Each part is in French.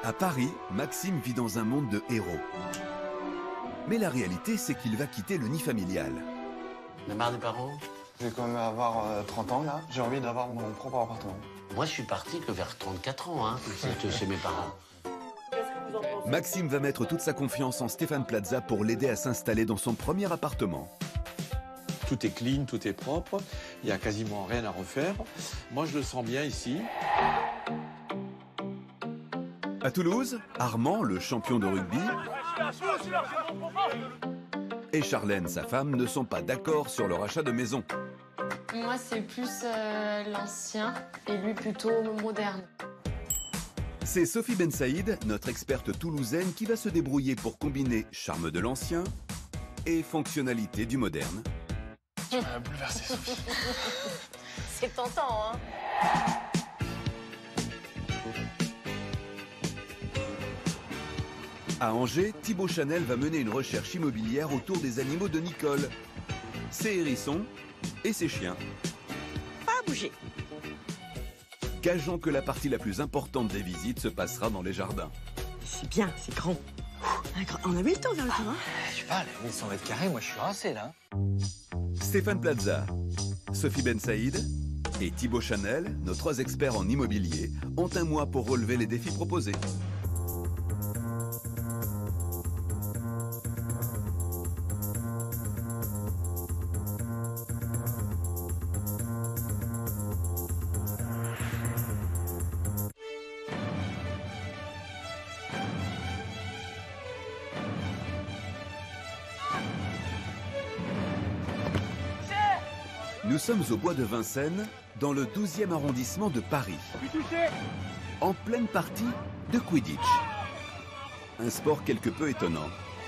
À Paris, Maxime vit dans un monde de héros. Mais la réalité, c'est qu'il va quitter le nid familial. La marre des parents? Je vais quand même avoir 30 ans là, j'ai envie d'avoir mon propre appartement. Moi, je suis parti que vers 34 ans, hein, chez mes parents. Maxime va mettre toute sa confiance en Stéphane Plaza pour l'aider à s'installer dans son premier appartement. Tout est clean, tout est propre, il n'y a quasiment rien à refaire. Moi, je le sens bien ici. À Toulouse, Armand, le champion de rugby, et Charlène, sa femme, ne sont pas d'accord sur leur achat de maison. Moi, c'est plus l'ancien et lui plutôt moderne. C'est Sophie Ben Saïd, notre experte toulousaine, qui va se débrouiller pour combiner charme de l'ancien et fonctionnalité du moderne. Bouleversé, Sophie. C'est tentant, hein. À Angers, Thibaut Chanel va mener une recherche immobilière autour des animaux de Nicole. Ses hérissons et ses chiens. Pas à bouger. Gageons que la partie la plus importante des visites se passera dans les jardins. C'est bien, c'est grand. On a mis le temps vers le terrain. Je sais pas, les 1100 mètres carrés, moi je suis rincé là. Stéphane Plaza, Sophie Ben Saïd et Thibaut Chanel, nos 3 experts en immobilier, ont un mois pour relever les défis proposés. Nous sommes au bois de Vincennes, dans le 12e arrondissement de Paris. En pleine partie de Quidditch. Un sport quelque peu étonnant.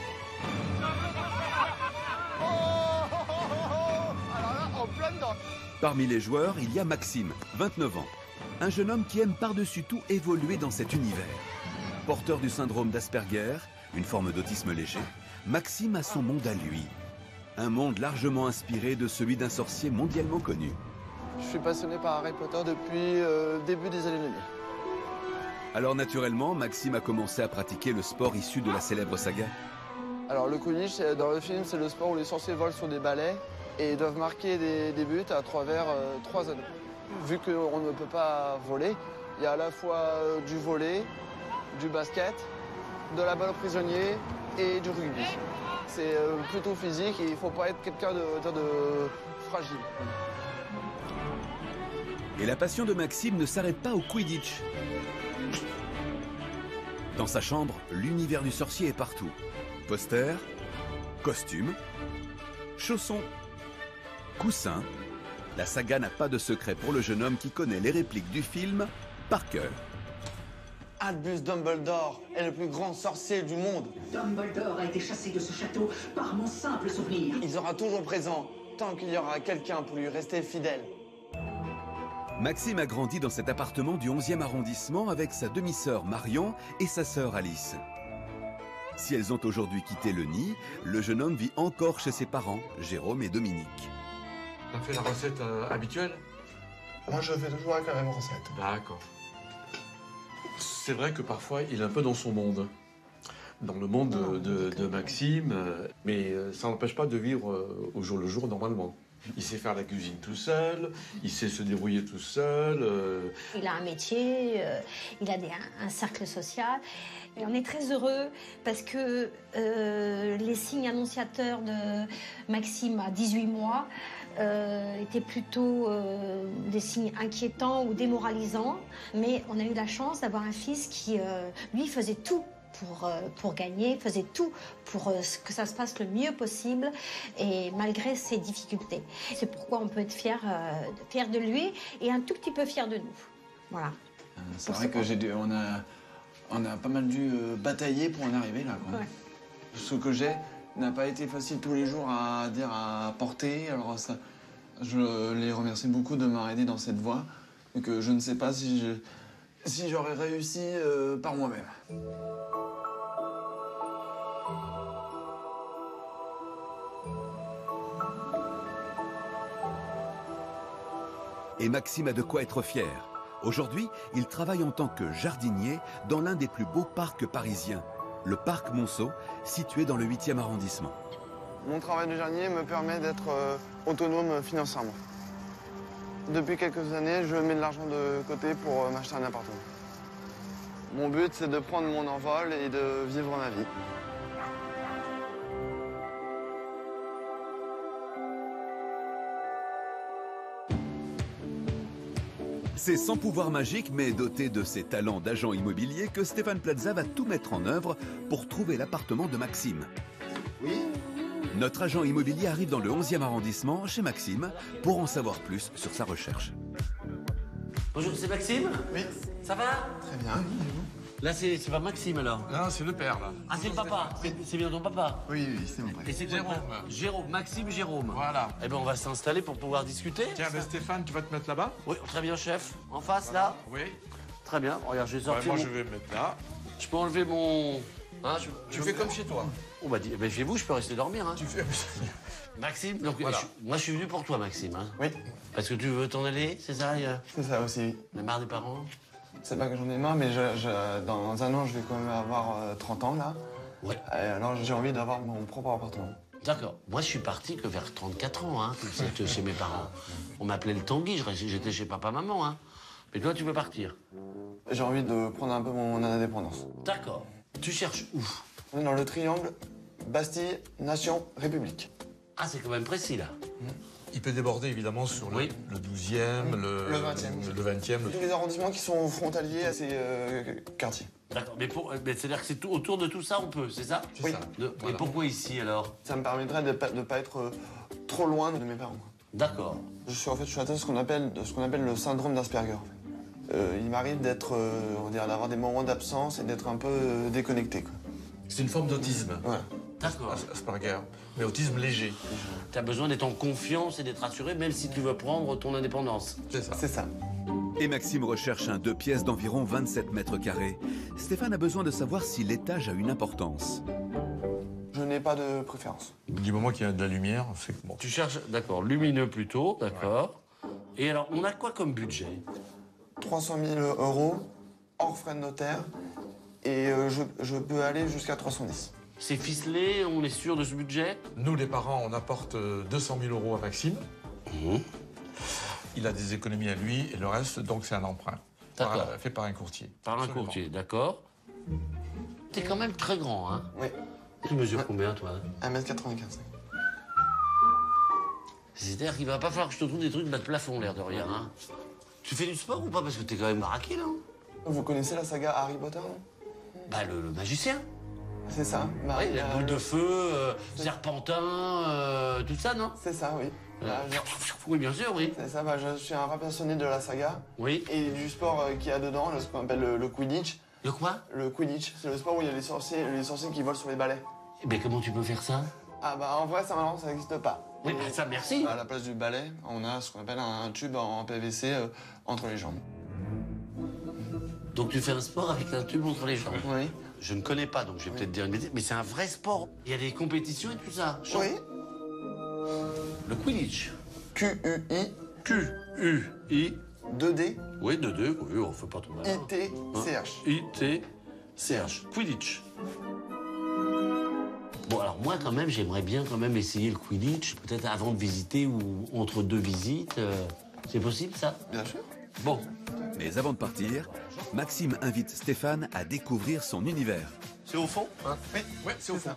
Parmi les joueurs, il y a Maxime, 29 ans. Un jeune homme qui aime par-dessus tout évoluer dans cet univers. Porteur du syndrome d'Asperger, une forme d'autisme léger, Maxime a son monde à lui. Un monde largement inspiré de celui d'un sorcier mondialement connu. Je suis passionné par Harry Potter depuis le début des années 2000. Alors naturellement, Maxime a commencé à pratiquer le sport issu de la célèbre saga. Alors le Quidditch, dans le film, c'est le sport où les sorciers volent sur des balais et doivent marquer des buts à travers 3 anneaux. Vu qu'on ne peut pas voler, il y a à la fois du volley, du basket, de la balle prisonnier et du rugby. C'est plutôt physique et il ne faut pas être quelqu'un de fragile. Et la passion de Maxime ne s'arrête pas au Quidditch. Dans sa chambre, l'univers du sorcier est partout. Posters, costumes, chaussons, coussins. La saga n'a pas de secret pour le jeune homme qui connaît les répliques du film par cœur. Albus Dumbledore est le plus grand sorcier du monde. Dumbledore a été chassé de ce château par mon simple souvenir. Il sera toujours présent tant qu'il y aura quelqu'un pour lui rester fidèle. Maxime a grandi dans cet appartement du 11e arrondissement avec sa demi-sœur Marion et sa sœur Alice. Si elles ont aujourd'hui quitté le nid, le jeune homme vit encore chez ses parents, Jérôme et Dominique. T'as fait la recette habituelle? Moi, je fais toujours avec la même recette. D'accord. C'est vrai que parfois, il est un peu dans son monde. Dans le monde de Maxime, mais ça n'empêche pas de vivre au jour le jour normalement. Il sait faire la cuisine tout seul, il sait se débrouiller tout seul. Il a un métier, il a un cercle social. Et on est très heureux parce que les signes annonciateurs de Maxime à 18 mois étaient plutôt des signes inquiétants ou démoralisants. Mais on a eu la chance d'avoir un fils qui, lui, faisait tout pour gagner, faisait tout pour que ça se passe le mieux possible et malgré ses difficultés. C'est pourquoi on peut être fier de lui et un tout petit peu fier de nous. Voilà. C'est vrai que on a pas mal dû batailler pour en arriver là, quoi. Ouais. Ce que j'ai n'a pas été facile tous les jours à porter. Alors ça, je les remercie beaucoup de m'avoir aidé dans cette voie et que je ne sais pas si j'aurais réussi par moi-même. Et Maxime a de quoi être fier. Aujourd'hui, il travaille en tant que jardinier dans l'un des plus beaux parcs parisiens, le parc Monceau, situé dans le 8e arrondissement. Mon travail de jardinier me permet d'être autonome financièrement. Depuis quelques années, je mets de l'argent de côté pour m'acheter un appartement. Mon but, c'est de prendre mon envol et de vivre ma vie. C'est sans pouvoir magique, mais doté de ses talents d'agent immobilier, que Stéphane Plaza va tout mettre en œuvre pour trouver l'appartement de Maxime. Oui. Notre agent immobilier arrive dans le 11e arrondissement, chez Maxime, pour en savoir plus sur sa recherche. Bonjour, c'est Maxime? Oui. Ça va? Très bien. Là, c'est pas Maxime, alors? Non, c'est le père, là. Ah, c'est le papa? C'est bien ton papa? Oui, c'est mon père. Et c'est quoi? Jérôme, Maxime Jérôme. Voilà. Eh ben, on va s'installer pour pouvoir discuter. Tiens, mais Stéphane, tu vas te mettre là-bas? Oui, très bien, chef. En face, là? Oui. Très bien. Regarde, je vais sortir. Moi, mon- je vais me mettre là. Je peux enlever mon... Hein, Tu fais comme chez toi. Oh, bah, ben, chez vous, je peux rester dormir, hein. Tu fais... Maxime, donc, Voilà. moi, je suis venu pour toi, Maxime. Hein. Oui, Parce que tu veux t'en aller, c'est ça? c'est ça aussi. La marre des parents? C'est pas que j'en ai marre, mais dans un an, je vais quand même avoir 30 ans, là. Ouais. Et alors, j'ai envie d'avoir mon propre appartement. D'accord. Moi, je suis parti que vers 34 ans, hein, chez mes parents. On m'appelait le Tanguy, j'étais chez papa-maman, hein. Mais toi, tu veux partir? J'ai envie de prendre un peu mon indépendance. D'accord. Tu cherches où? On est dans le triangle Bastille, Nation, République. Ah, c'est quand même précis, là. Il peut déborder, évidemment, sur Oui. le 12e, le 20e. Le 20e. Tous les arrondissements qui sont frontaliers à ces quartiers. D'accord. Mais c'est-à-dire que c'est autour de tout ça, on peut, c'est ça? C'est Oui. ça. Et Voilà. pourquoi ici, alors? Ça me permettrait de pas être trop loin de mes parents. D'accord. Je suis atteint de ce qu'on appelle le syndrome d'Asperger. Il m'arrive d'avoir des moments d'absence et d'être un peu déconnecté, quoi. C'est une forme d'autisme. Voilà. D'accord. Asperger. Mais autisme léger. Tu as besoin d'être en confiance et d'être rassuré, même si tu veux prendre ton indépendance. C'est ça. C'est ça. Et Maxime recherche un 2 pièces d'environ 27 mètres carrés. Stéphane a besoin de savoir si l'étage a une importance. Je n'ai pas de préférence. Du moment qu'il y a de la lumière, c'est bon. Tu cherches, d'accord, lumineux plutôt, d'accord. Et alors, on a quoi comme budget? 300 000 €, hors frais de notaire, et je peux aller jusqu'à 310. C'est ficelé, on est sûr de ce budget? Nous, les parents, on apporte 200 000 € à Maxime. Mmh. Il a des économies à lui et le reste, donc, c'est un emprunt. D'accord. Fait par un courtier. Par un Absolument. courtier, d'accord. T'es quand même très grand, hein? Oui, Tu mesures combien, toi? 1,95 m. C'est-à-dire qu'il va pas falloir que je te trouve des trucs bas de plafond, l'air de rien, hein? Tu fais du sport ou pas? Parce que t'es quand même baraqué, là. Vous connaissez la saga Harry Potter, non? Bah, le magicien. C'est ça. Oui, la boule de feu, serpentin, tout ça, non? C'est ça, oui. Oui, bien sûr, oui. C'est ça, je suis un vrai passionné de la saga. Oui. Et du sport qu'il y a dedans, ce qu'on appelle le Quidditch. De quoi? Le Quidditch, c'est le sport où il y a les sorciers qui volent sur les balais. Mais comment tu peux faire ça? Ah bah en vrai, ça n'existe pas. Oui, bah ça, merci. À la place du balai, on a ce qu'on appelle un tube en PVC entre les jambes. Donc tu fais un sport avec un tube entre les jambes? Oui. Je ne connais pas, donc je vais peut-être dire une bêtise, mais c'est un vrai sport. Il y a des compétitions et tout ça. Oui. Le Quidditch. QUI, Q-U-I. 2D, Oui, oui, on fait pas trop mal. ITCH. I-T-C-H. Quidditch. Bon, alors moi, quand même, j'aimerais bien quand même essayer le Quidditch, peut-être avant de visiter ou entre deux visites. C'est possible, ça? Bien sûr. Bon. Mais avant de partir, Maxime invite Stéphane à découvrir son univers. C'est au fond? Oui, Ouais, c'est au fond. ça.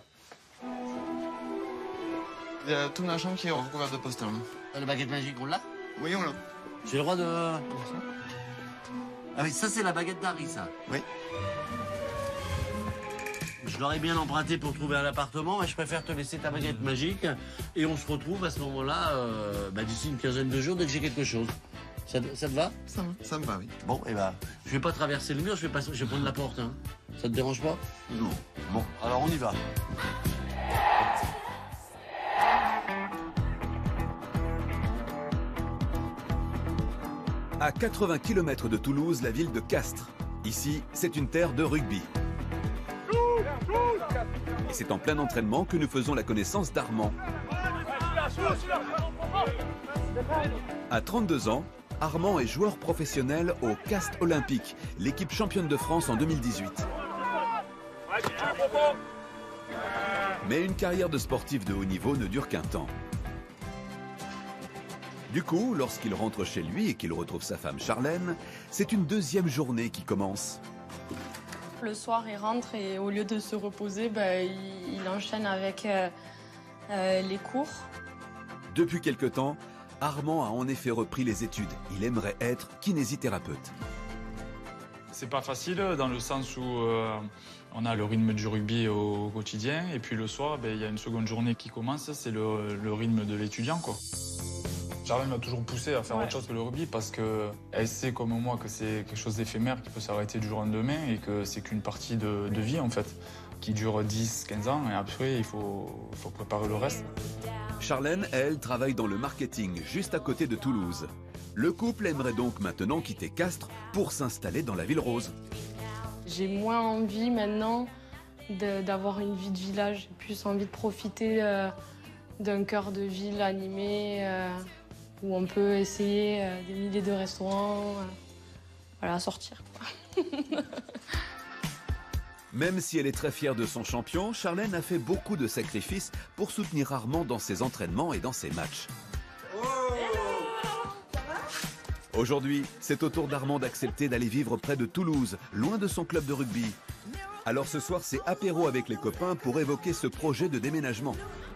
Il y a toute ma chambre qui est recouverte de posters. Là. La baguette magique, on l'a? Oui, on l'a. J'ai le droit de... Ah oui, ça, c'est la baguette d'Harry, ça. Oui. Je l'aurais bien emprunté pour trouver un appartement, mais je préfère te laisser ta baguette magique. Et on se retrouve à ce moment-là, d'ici une quinzaine de jours, dès que j'ai quelque chose. Ça te va? Ça me va, oui. Bon, eh ben, je vais pas traverser le mur, je vais prendre la porte, hein. Ça te dérange pas? Non. Bon, alors on y va. À 80 km de Toulouse, la ville de Castres. Ici, c'est une terre de rugby. Et c'est en plein entraînement que nous faisons la connaissance d'Armand. À 32 ans, Armand est joueur professionnel au Castres Olympique, l'équipe championne de France en 2018. Mais une carrière de sportif de haut niveau ne dure qu'un temps. Du coup, lorsqu'il rentre chez lui et qu'il retrouve sa femme Charlène, c'est une deuxième journée qui commence. Le soir, il rentre et au lieu de se reposer, il enchaîne avec les cours. Depuis quelque temps, Armand a en effet repris les études. Il aimerait être kinésithérapeute. C'est pas facile dans le sens où on a le rythme du rugby au quotidien et puis le soir, il y a une seconde journée qui commence, c'est le rythme de l'étudiant, quoi. Charlène m'a toujours poussé à faire autre chose que le rugby parce qu'elle sait comme moi que c'est quelque chose d'éphémère qui peut s'arrêter du jour au lendemain et que c'est qu'une partie de vie en fait, qui dure 10-15 ans et après il faut préparer le reste. Charlène, elle, travaille dans le marketing juste à côté de Toulouse. Le couple aimerait donc maintenant quitter Castres pour s'installer dans la ville rose. J'ai moins envie maintenant d'avoir une vie de village, j'ai plus envie de profiter d'un cœur de ville animé où on peut essayer des milliers de restaurants, voilà, sortir. Même si elle est très fière de son champion, Charlène a fait beaucoup de sacrifices pour soutenir Armand dans ses entraînements et dans ses matchs. Aujourd'hui, c'est au tour d'Armand d'accepter d'aller vivre près de Toulouse, loin de son club de rugby. Alors ce soir, c'est apéro avec les copains pour évoquer ce projet de déménagement.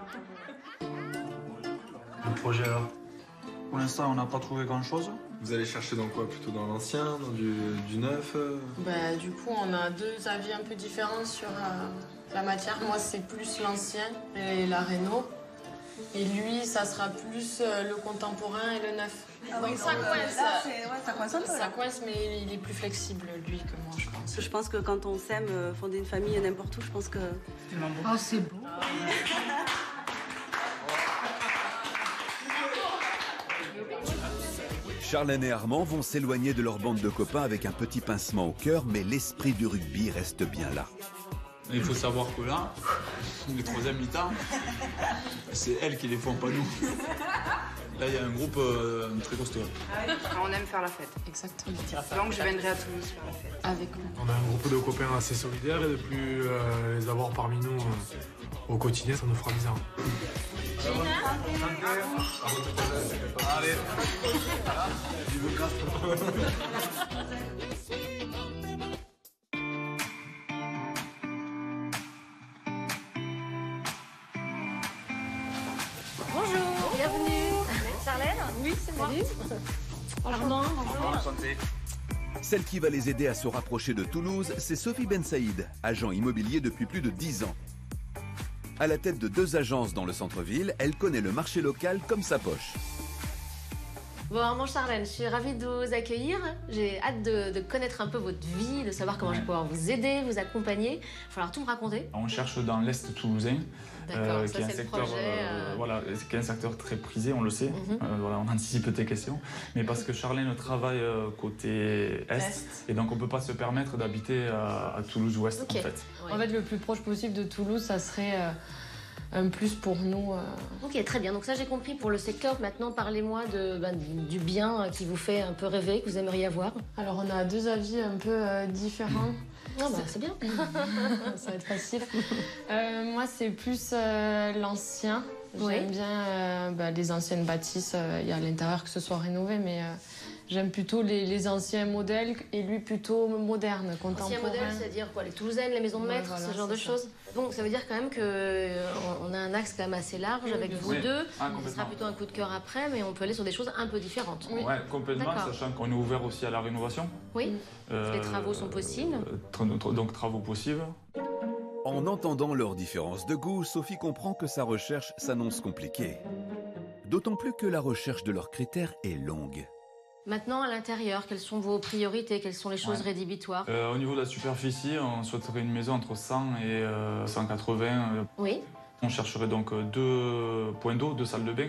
Le projet là, pour l'instant on n'a pas trouvé grand chose. Vous allez chercher dans quoi? Plutôt dans l'ancien, dans du neuf? Du coup, on a deux avis un peu différents sur la matière. Moi, c'est plus l'ancien et la réno. Et lui, ça sera plus le contemporain et le neuf. Donc ça coince. Ça coince un peu. Ça coince, mais il est plus flexible, lui, que moi, je pense. Je pense que quand on s'aime, fonder une famille n'importe où, je pense que... Oh, c'est beau. Charlène et Armand vont s'éloigner de leur bande de copains avec un petit pincement au cœur, mais l'esprit du rugby reste bien là. Il faut savoir que là, les troisième mi-temps, c'est elles qui les font, pas nous. Là, il y a un groupe très costaud. On aime faire la fête. Exactement. Donc je viendrai à Toulouse faire la fête. Avec nous. On a un groupe de copains assez solidaires et de plus les avoir parmi nous au quotidien, ça nous fera bizarre. Allez. Bonjour, bienvenue. Charlène? Oui, c'est moi. Armand, bonjour. Celle qui va les aider à se rapprocher de Toulouse, c'est Sophie Ben Saïd, agent immobilier depuis plus de 10 ans. À la tête de 2 agences dans le centre-ville, elle connaît le marché local comme sa poche. Bon, Armand, Charlène, je suis ravie de vous accueillir. J'ai hâte de connaître un peu votre vie, de savoir comment je vais pouvoir vous aider, vous accompagner. Il va falloir tout me raconter. On cherche dans l'Est toulousain, qui est un secteur, qui est un secteur très prisé, on le sait. Voilà, on anticipe tes questions. Mais parce que Charlène travaille côté Est, et donc on ne peut pas se permettre d'habiter à Toulouse-Ouest, en fait. En fait, le plus proche possible de Toulouse, ça serait un plus pour nous. Ok, très bien. Donc ça, j'ai compris pour le secteur. Maintenant, parlez-moi du bien qui vous fait un peu rêver, que vous aimeriez avoir. Alors, on a 2 avis un peu différents. Ah bah, c'est bien. Ça va être facile. Moi, c'est plus l'ancien. J'aime bien les anciennes bâtisses. Il y a à l'intérieur que ce soit rénové, mais j'aime plutôt les anciens modèles et lui plutôt moderne, contemporain. Ancien modèle, c'est-à-dire quoi? Les Toulousaines, les maisons de maître, voilà, ce genre de choses. Donc ça veut dire quand même qu'on a un axe quand même assez large avec vous deux. Ce sera plutôt un coup de cœur après, mais on peut aller sur des choses un peu différentes. Oui, complètement, sachant qu'on est ouvert aussi à la rénovation. Oui, les travaux sont possibles. Donc travaux possibles. En entendant leurs différences de goût, Sophie comprend que sa recherche s'annonce compliquée. D'autant plus que la recherche de leurs critères est longue. Maintenant, à l'intérieur, quelles sont vos priorités? Quelles sont les choses rédhibitoires? Au niveau de la superficie, on souhaiterait une maison entre 100 et 180. Oui. On chercherait donc 2 points d'eau, 2 salles de bain.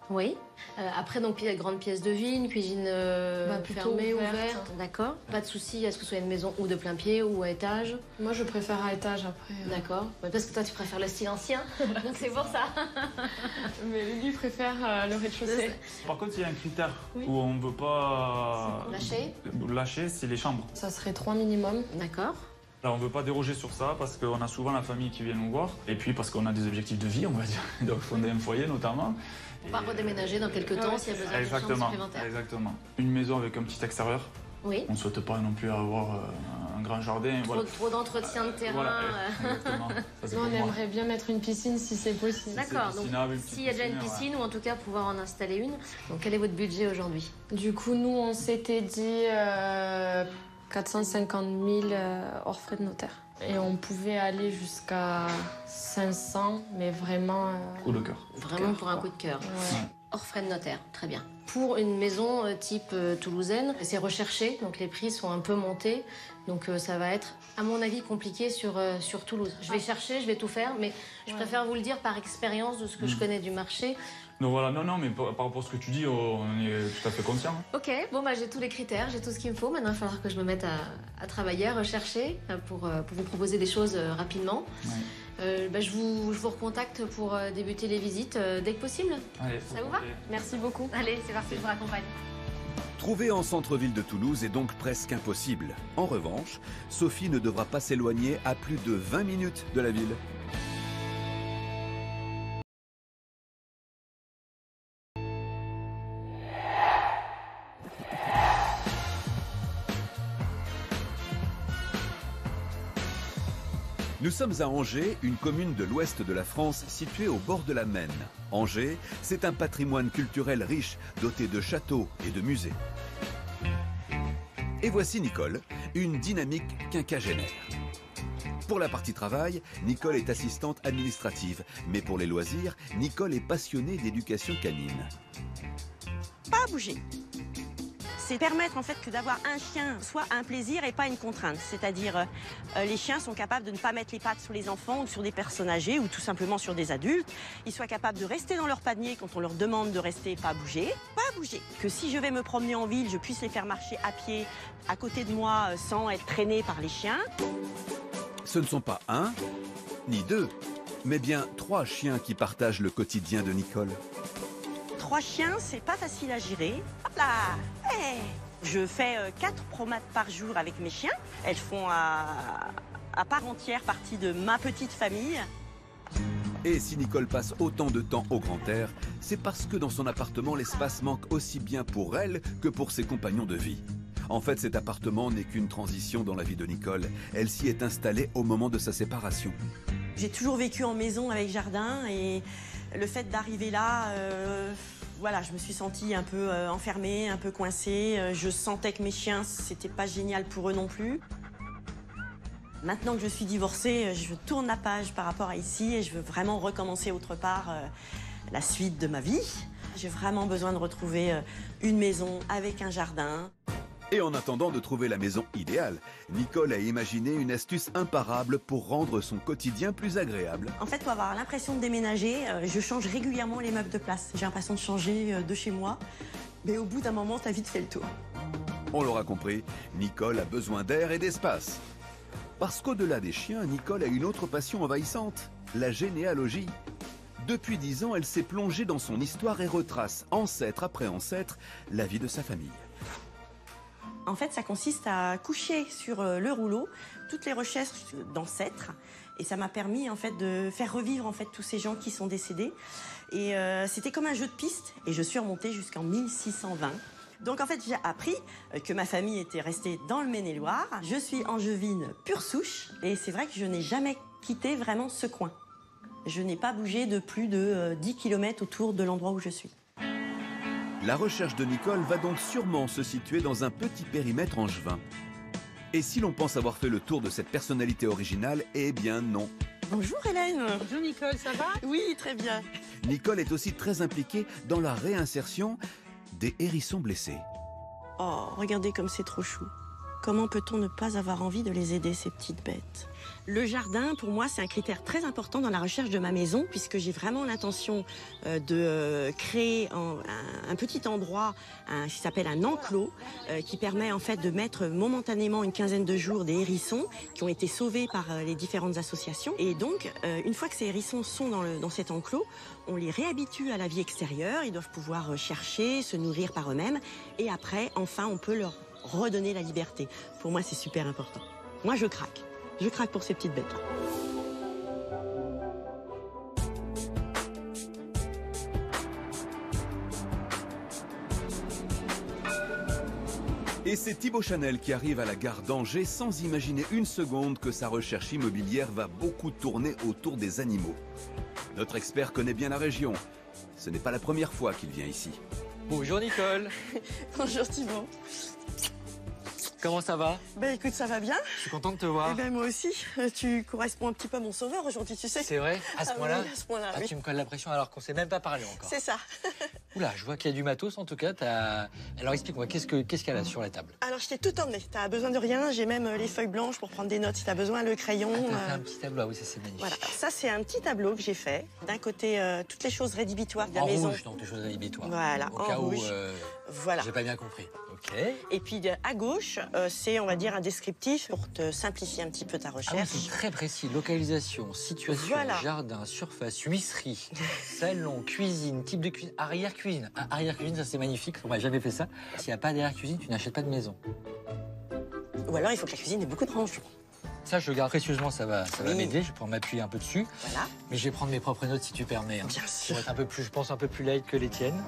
Oui. Après, donc, grande pièce de vie, une cuisine plutôt fermée, ouverte. ouverte. D'accord. Pas de souci, est-ce que ce soit une maison ou de plein pied ou à étage? Moi, je préfère à étage après. D'accord. Ouais, parce que toi, tu préfères le style ancien, donc c'est pour ça. Mais lui préfère le rez-de-chaussée. Par contre, il y a un critère Oui. où on ne veut pas Lâcher, c'est les chambres. Ça serait 3 minimum. D'accord. Là, on ne veut pas déroger sur ça parce qu'on a souvent la famille qui vient nous voir. Et puis parce qu'on a des objectifs de vie, on va dire. Donc fonder un foyer notamment. On va redéménager dans quelques temps s'il y a besoin de chambres supplémentaires. Exactement. Une maison avec un petit extérieur. Oui. On ne souhaite pas non plus avoir un grand jardin. Trop d'entretien de terrain. Voilà, exactement. Ça, c'est Nous, pour on moi. aimerait bien mettre une piscine si c'est possible. D'accord, donc s'il y a déjà une piscine ou en tout cas pouvoir en installer une. Donc quel est votre budget aujourd'hui? Du coup, nous, on s'était dit 450 000 hors frais de notaire. Et on pouvait aller jusqu'à 500, mais vraiment... Coup de cœur. Vraiment pour un coup de cœur. Ouais. Hors frais de notaire, très bien. Pour une maison type toulousaine, c'est recherché, donc les prix sont un peu montés. Donc ça va être, à mon avis, compliqué sur Toulouse. Je vais chercher, je vais tout faire, mais je préfère vous le dire par expérience de ce que je connais du marché. Donc voilà, non, mais par rapport à ce que tu dis, on est tout à fait conscient. Ok, bon bah j'ai tous les critères, j'ai tout ce qu'il me faut. Maintenant, il va falloir que je me mette à travailler, à rechercher, pour vous proposer des choses rapidement. Ouais. Je vous recontacte pour débuter les visites dès que possible. Allez, ça vous va? Merci beaucoup. Allez, c'est parti, je vous raccompagne. Trouver en centre-ville de Toulouse est donc presque impossible. En revanche, Sophie ne devra pas s'éloigner à plus de 20 minutes de la ville. Nous sommes à Angers, une commune de l'ouest de la France située au bord de la Maine. Angers, c'est un patrimoine culturel riche, doté de châteaux et de musées. Et voici Nicole, une dynamique quinquagénaire. Pour la partie travail, Nicole est assistante administrative, mais pour les loisirs, Nicole est passionnée d'éducation canine. Pas bouger. C'est permettre en fait que d'avoir un chien soit un plaisir et pas une contrainte. C'est-à-dire, les chiens sont capables de ne pas mettre les pattes sur les enfants ou sur des personnes âgées ou tout simplement sur des adultes. Ils soient capables de rester dans leur panier quand on leur demande de rester, pas bouger. Pas bouger. Que si je vais me promener en ville, je puisse les faire marcher à pied à côté de moi sans être traîné par les chiens. Ce ne sont pas un, ni deux, mais bien 3 chiens qui partagent le quotidien de Nicole. 3 chiens, c'est pas facile à gérer. Hop là, hey. Je fais 4 promenades par jour avec mes chiens. Elles font à part entière partie de ma petite famille. Et si Nicole passe autant de temps au grand air, c'est parce que dans son appartement, l'espace manque aussi bien pour elle que pour ses compagnons de vie. En fait, cet appartement n'est qu'une transition dans la vie de Nicole. Elle s'y est installée au moment de sa séparation. J'ai toujours vécu en maison avec jardin et le fait d'arriver là, voilà, je me suis sentie un peu enfermée, un peu coincée. Je sentais que mes chiens, c'était pas génial pour eux non plus. Maintenant que je suis divorcée, je tourne la page par rapport à ici et je veux vraiment recommencer autre part la suite de ma vie. J'ai vraiment besoin de retrouver une maison avec un jardin. Et en attendant de trouver la maison idéale, Nicole a imaginé une astuce imparable pour rendre son quotidien plus agréable. En fait, pour avoir l'impression de déménager, je change régulièrement les meubles de place. J'ai l'impression de changer de chez moi, mais au bout d'un moment, t'as vite fait le tour. On l'aura compris, Nicole a besoin d'air et d'espace. Parce qu'au-delà des chiens, Nicole a une autre passion envahissante, la généalogie. Depuis 10 ans, elle s'est plongée dans son histoire et retrace, ancêtre après ancêtre, la vie de sa famille. En fait, ça consiste à coucher sur le rouleau toutes les recherches d'ancêtres. Et ça m'a permis en fait, de faire revivre en fait, tous ces gens qui sont décédés. Et c'était comme un jeu de piste. Et je suis remontée jusqu'en 1620. Donc en fait, j'ai appris que ma famille était restée dans le Maine-et-Loire. Je suis angevine pure souche. Et c'est vrai que je n'ai jamais quitté vraiment ce coin. Je n'ai pas bougé de plus de 10 km autour de l'endroit où je suis. La recherche de Nicole va donc sûrement se situer dans un petit périmètre angevin. Et si l'on pense avoir fait le tour de cette personnalité originale, eh bien non. Bonjour Hélène. Bonjour Nicole, ça va? Oui, très bien. Nicole est aussi très impliquée dans la réinsertion des hérissons blessés. Oh, regardez comme c'est trop chou. comment peut-on ne pas avoir envie de les aider, ces petites bêtes? Le jardin, pour moi, c'est un critère très important dans la recherche de ma maison, puisque j'ai vraiment l'intention de créer un petit endroit qui s'appelle un enclos, qui permet en fait de mettre momentanément une quinzaine de jours des hérissons qui ont été sauvés par les différentes associations. Et donc, une fois que ces hérissons sont dans cet enclos, on les réhabitue à la vie extérieure, ils doivent pouvoir chercher, se nourrir par eux-mêmes, et après, enfin, on peut leur redonner la liberté. Pour moi, c'est super important. Moi, je craque. Je craque pour ces petites bêtes-là. Et c'est Thibaut Chanel qui arrive à la gare d'Angers sans imaginer une seconde que sa recherche immobilière va beaucoup tourner autour des animaux. Notre expert connaît bien la région. Ce n'est pas la première fois qu'il vient ici. Bonjour Nicole. Bonjour Thibaut. Comment ça va? Ben écoute, ça va bien. Je suis content de te voir. Eh ben moi aussi. Tu corresponds un petit peu à mon sauveur aujourd'hui, tu sais. C'est vrai? À ce point-là? Oui, à ce point-là, Ah, oui. tu me colles la pression alors qu'on s'est même pas parlé encore. C'est ça. Oula, je vois qu'il y a du matos en tout cas. Alors explique-moi, qu'est-ce qu'il y a là sur la table? Alors je t'ai tout emmené. T'as besoin de rien. J'ai même les feuilles blanches pour prendre des notes si t'as besoin, le crayon. T'as fait un petit tableau, ah oui, ça c'est magnifique. Voilà, ça c'est un petit tableau que j'ai fait. D'un côté, toutes les choses rédhibitoires de la en maison. rouge, donc des choses rédhibitoires. Voilà, Au en cas rouge. où, Voilà. j'ai pas bien compris. Ok. Et puis à gauche, c'est, on va dire, un descriptif pour te simplifier un petit peu ta Ah oui, recherche. c'est très précis. Localisation, situation, Voilà. jardin, surface, huisserie, salon, cuisine, type de cuisine, arrière-cuisine. Ah, arrière-cuisine, ça c'est magnifique. On m'a jamais fait ça. S'il n'y a pas d'arrière-cuisine, tu n'achètes pas de maison. Ou alors il faut que la cuisine ait beaucoup de rangements. Ça, je le garde précieusement, ça va Oui. m'aider. Je vais pouvoir m'appuyer un peu dessus. Voilà. Mais je vais prendre mes propres notes si tu permets. Hein. Bien sûr. Pour être un peu plus, je pense, un peu plus light que les tiennes.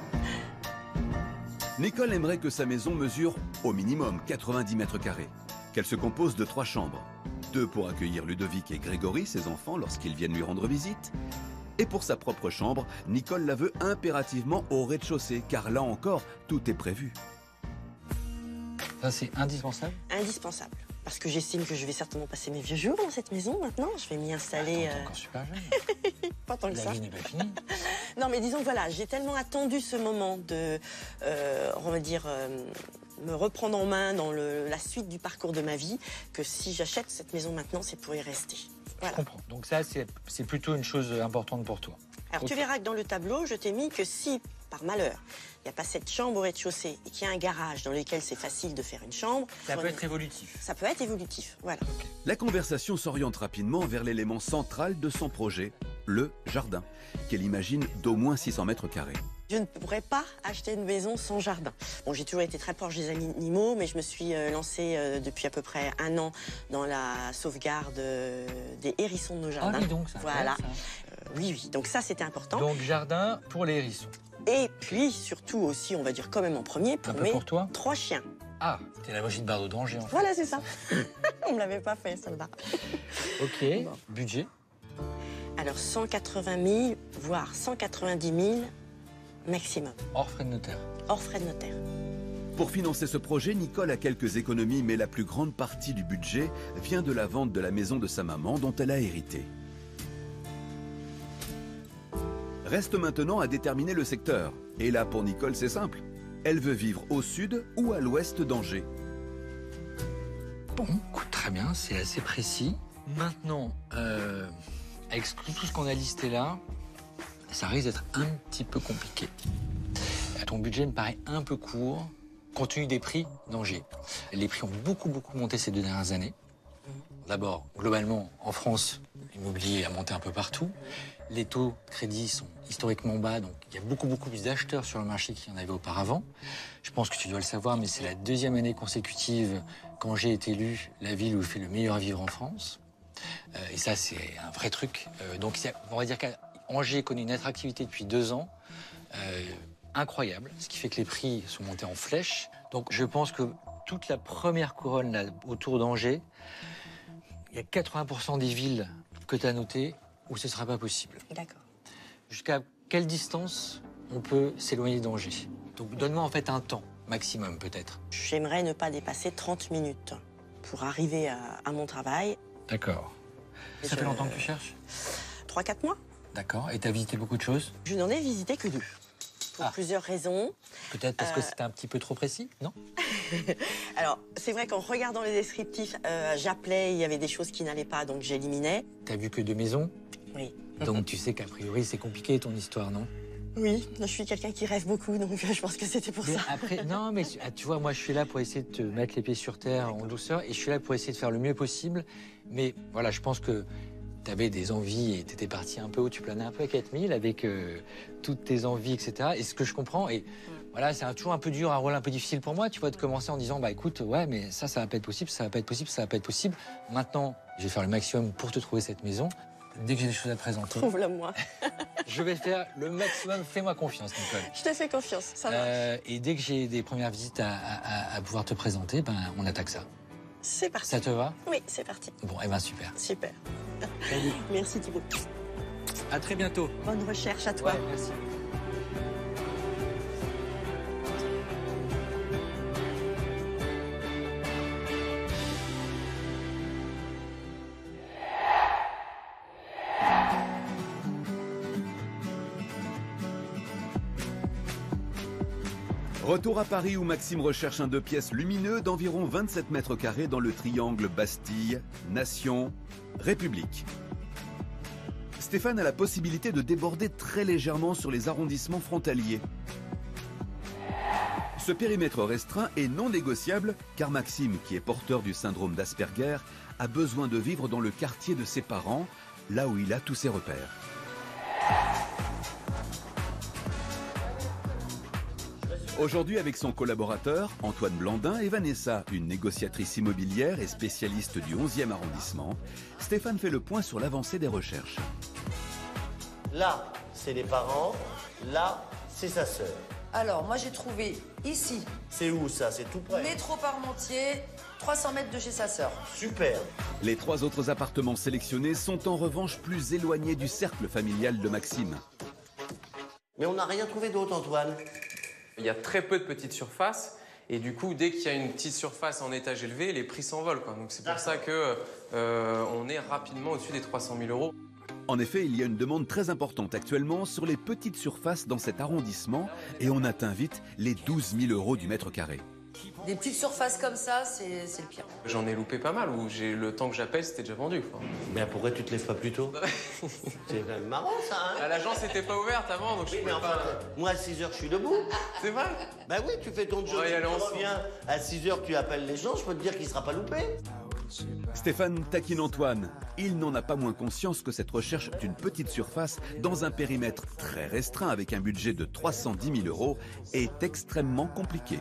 Nicole aimerait que sa maison mesure au minimum 90 mètres carrés, qu'elle se compose de 3 chambres. 2 pour accueillir Ludovic et Grégory, ses enfants, lorsqu'ils viennent lui rendre visite. Et pour sa propre chambre, Nicole la veut impérativement au rez-de-chaussée, car là encore, tout est prévu. Ça, c'est indispensable. Indispensable. Parce que j'estime que je vais certainement passer mes vieux jours dans cette maison maintenant. Je vais m'y installer. T'es encore super jeune. Pas tant que La ça. vie n'est pas finie. Non, mais disons, voilà, j'ai tellement attendu ce moment de, on va dire, me reprendre en main dans la suite du parcours de ma vie, que si j'achète cette maison maintenant, c'est pour y rester. Voilà. Je comprends. Donc ça, c'est plutôt une chose importante pour toi. Alors, Ok. tu verras que dans le tableau, je t'ai mis que si, par malheur, il n'y a pas cette chambre au rez-de-chaussée et qu'il y a un garage dans lequel c'est facile de faire une chambre... Ça peut être évolutif. Ça peut être évolutif, voilà. La conversation s'oriente rapidement vers l'élément central de son projet, le jardin, qu'elle imagine d'au moins 600 mètres carrés. Je ne pourrais pas acheter une maison sans jardin. Bon, j'ai toujours été très proche des animaux, mais je me suis lancée depuis à peu près 1 an dans la sauvegarde des hérissons de nos jardins. Ah oui, donc ça. Voilà. Ça. Oui, donc ça c'était important. Donc jardin pour les hérissons. Et puis surtout aussi, on va dire quand même en premier, pour Un peu mes pour toi 3 chiens. Ah, t'es la Brigitte Bardot d'Angers en fait. Voilà, c'est ça. On me l'avait pas fait, celle-là. Ok, budget. Alors 180 000, voire 190 000 maximum, Hors frais de notaire. hors frais de notaire. Pour financer ce projet, Nicole a quelques économies, mais la plus grande partie du budget vient de la vente de la maison de sa maman dont elle a hérité. Reste maintenant à déterminer le secteur. Et là, pour Nicole, c'est simple. Elle veut vivre au sud ou à l'ouest d'Angers. Bon, écoute, très bien, c'est assez précis. Maintenant, avec tout ce qu'on a listé là, ça risque d'être un petit peu compliqué. Ton budget me paraît un peu court, compte tenu des prix d'Angers. Les prix ont beaucoup monté ces 2 dernières années. D'abord, globalement, en France, l'immobilier a monté un peu partout. Les taux de crédit sont historiquement bas, donc il y a beaucoup plus d'acheteurs sur le marché qu'il y en avait auparavant. Je pense que tu dois le savoir, mais c'est la 2e année consécutive qu'Angers est élu la ville où il fait le meilleur à vivre en France. Et ça, c'est un vrai truc. Donc, on va dire qu'Angers connaît une attractivité depuis 2 ans incroyable, ce qui fait que les prix sont montés en flèche. Donc, je pense que toute la première couronne là, autour d'Angers, il y a 80% des villes que tu as notées où ce ne sera pas possible. D'accord. Jusqu'à quelle distance on peut s'éloigner d'Angers? Donc, donne-moi en fait un temps maximum, peut-être. J'aimerais ne pas dépasser 30 minutes pour arriver à mon travail. D'accord. Ça fait longtemps que tu cherches? 3-4 mois. D'accord. Et tu as visité beaucoup de choses? Je n'en ai visité que 2. pour plusieurs raisons. Peut-être parce que c'était un petit peu trop précis, non? Alors, c'est vrai qu'en regardant les descriptifs, j'appelais, il y avait des choses qui n'allaient pas, donc j'éliminais. T'as vu que 2 maisons? Oui. Donc tu sais qu'a priori, c'est compliqué ton histoire, non? Oui, je suis quelqu'un qui rêve beaucoup, donc je pense que c'était pour ça. Après, non, mais tu vois, moi, je suis là pour essayer de te mettre les pieds sur terre en douceur, et je suis là pour essayer de faire le mieux possible. Mais voilà, je pense que tu avais des envies et tu étais parti un peu où tu planais un peu à 4000 avec toutes tes envies, etc. Et ce que je comprends, et voilà, c'est toujours un peu dur, un rôle un peu difficile pour moi, tu vois, de commencer en disant, bah écoute, ouais, mais ça va pas être possible, ça va pas être possible, ça va pas être possible. Maintenant, je vais faire le maximum pour te trouver cette maison. Dès que j'ai des choses à te présenter, trouve-la moi. Je vais faire le maximum. Fais-moi confiance, Nicole. Je te fais confiance, ça marche. Et dès que j'ai des premières visites à pouvoir te présenter, ben, on attaque ça. C'est parti. Ça te va? Oui, c'est parti. Bon, eh ben super. Super. Salut. Merci Thibaut. À très bientôt. Bonne recherche à toi. Ouais, merci. Retour à Paris où Maxime recherche un 2 pièces lumineux d'environ 27 mètres carrés dans le triangle Bastille, Nation, République. Stéphane a la possibilité de déborder très légèrement sur les arrondissements frontaliers. Ce périmètre restreint est non négociable car Maxime, qui est porteur du syndrome d'Asperger, a besoin de vivre dans le quartier de ses parents, là où il a tous ses repères. Aujourd'hui, avec son collaborateur, Antoine Blandin, et Vanessa, une négociatrice immobilière et spécialiste du 11e arrondissement, Stéphane fait le point sur l'avancée des recherches. Là, c'est les parents. Là, c'est sa sœur. Alors, moi, j'ai trouvé ici. C'est où ça? C'est tout près. Métro Parmentier, 300 mètres de chez sa sœur. Super. Les 3 autres appartements sélectionnés sont en revanche plus éloignés du cercle familial de Maxime. Mais on n'a rien trouvé d'autre, Antoine. Il y a très peu de petites surfaces et du coup, dès qu'il y a une petite surface en étage élevé, les prix s'envolent. Donc c'est pour ça que on est rapidement au-dessus des 300 000 euros. En effet, il y a une demande très importante actuellement sur les petites surfaces dans cet arrondissement et on atteint vite les 12 000 euros du mètre carré. Des petites surfaces comme ça, c'est le pire. J'en ai loupé pas mal, où le temps que j'appelle, c'était déjà vendu. Quoi. Mais pourquoi tu te lèves pas plus tôt? C'est quand même marrant ça, hein? L'agence n'était pas ouverte avant, donc oui, mais enfin, moi à 6h je suis debout. C'est vrai? Bah oui, tu fais ton job, tu reviens à 6h, tu appelles les gens, je peux te dire qu'il ne sera pas loupé. Stéphane taquine Antoine. Il n'en a pas moins conscience que cette recherche d'une petite surface dans un périmètre très restreint avec un budget de 310 000 euros est extrêmement compliquée.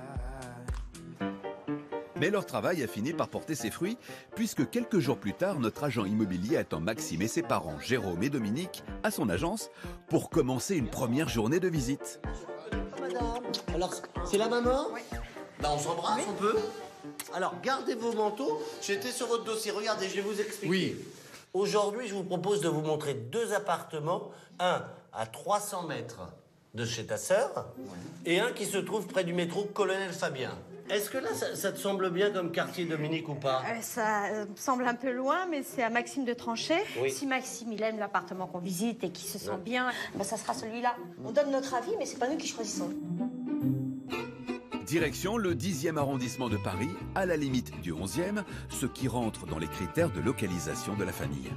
Mais leur travail a fini par porter ses fruits, puisque quelques jours plus tard, notre agent immobilier attend Maxime et ses parents, Jérôme et Dominique, à son agence pour commencer une première journée de visite. Madame, alors c'est la maman? Oui. Bah on s'embrasse, on peut. Alors gardez vos manteaux, j'étais sur votre dossier, regardez, je vais vous expliquer. Oui. Aujourd'hui, je vous propose de vous montrer 2 appartements, un à 300 mètres de chez ta sœur et un qui se trouve près du métro Colonel Fabien. Est-ce que là, ça te semble bien comme quartier, Dominique, ou pas? Ça me semble un peu loin, mais c'est à Maxime de trancher. Oui. Si Maxime, il aime l'appartement qu'on visite et qu'il se sent bien, ben ça sera celui-là. On donne notre avis, mais c'est pas nous qui choisissons. Direction le 10e arrondissement de Paris, à la limite du 11e, ce qui rentre dans les critères de localisation de la famille.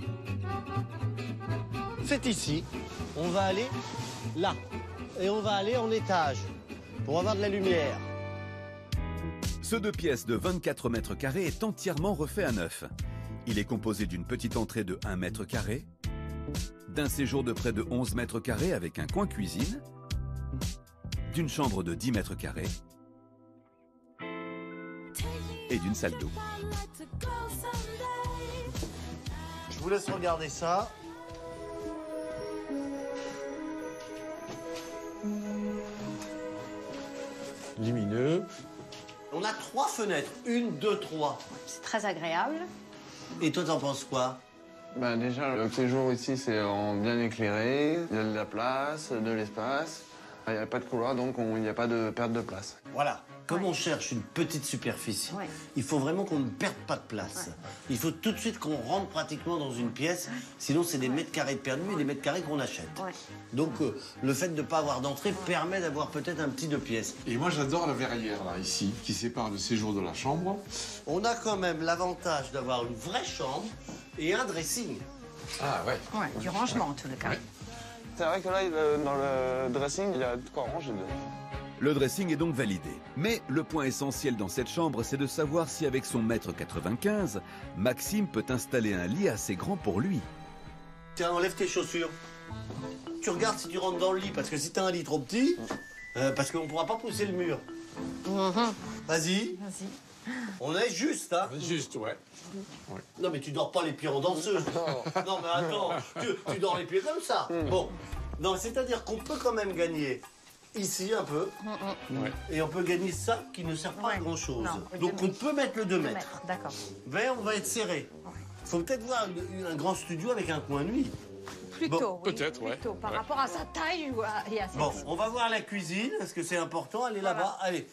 C'est ici. On va aller là. Et on va aller en étage pour avoir de la lumière. Ce 2 pièces de 24 mètres carrés est entièrement refait à neuf. Il est composé d'une petite entrée de 1 mètre carré, d'un séjour de près de 11 mètres carrés avec un coin cuisine, d'une chambre de 10 mètres carrés et d'une salle d'eau. Je vous laisse regarder ça. Lumineux. On a 3 fenêtres. 1, 2, 3. C'est très agréable. Et toi, t'en penses quoi? Bah déjà, le séjour ici, c'est bien éclairé. Il y a de la place, de l'espace. Il n'y a pas de couloir, donc il n'y a pas de perte de place. Voilà. Comme on cherche une petite superficie, il faut vraiment qu'on ne perde pas de place. Il faut tout de suite qu'on rentre pratiquement dans une pièce, sinon c'est des mètres carrés de perdus et des mètres carrés qu'on achète. Donc le fait de ne pas avoir d'entrée permet d'avoir peut-être un petit 2 pièces. Et moi j'adore la verrière là, ici, qui sépare le séjour de la chambre. On a quand même l'avantage d'avoir une vraie chambre et un dressing. Ah ouais. Ouais, du rangement en tout cas. Ouais. C'est vrai que là, dans le dressing, il y a de quoi ranger dedans. Le dressing est donc validé. Mais le point essentiel dans cette chambre, c'est de savoir si avec son mètre 95, Maxime peut installer un lit assez grand pour lui. Tiens, enlève tes chaussures. Tu regardes si tu rentres dans le lit, parce que si t'as un lit trop petit, parce qu'on ne pourra pas pousser le mur. Vas-y. On est juste, hein? Juste, ouais. Non, mais tu dors pas les pieds en danseuse. Non, mais attends, tu dors les pieds comme ça. Bon, non, c'est-à-dire qu'on peut quand même gagner ici un peu, et on peut gagner ça qui ne sert pas à grand-chose. Donc on peut mettre le 2 mètres. D'accord. Mais on va être serré. Il faut peut-être voir un grand studio avec un coin nuit. Plutôt, bon, peut-être, ouais. Plutôt, par rapport à sa taille et à ses... Bon, on va voir la cuisine, parce que c'est important. Elle est là-bas. Allez.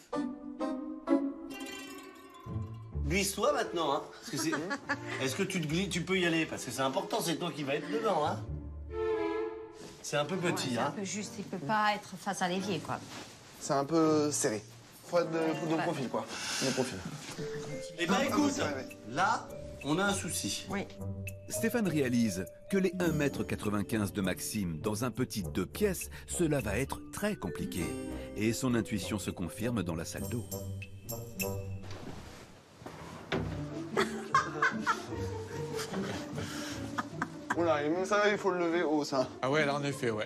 Glisse-toi maintenant, hein. Est-ce que tu te glisses, tu peux y aller? Parce que c'est important, c'est toi qui vas être dedans, hein. C'est un peu petit, c'est hein. un peu juste, il peut pas être face à l'évier, quoi. C'est un peu serré. Faut être de profil, quoi. De profil. Eh ben écoute, là, on a un souci. Oui. Stéphane réalise que les 1,95 m de Maxime dans un petit 2 pièces, cela va être très compliqué. Et son intuition se confirme dans la salle d'eau. Oula, et même ça, il faut le lever haut, ça. Ah ouais, là en effet, ouais.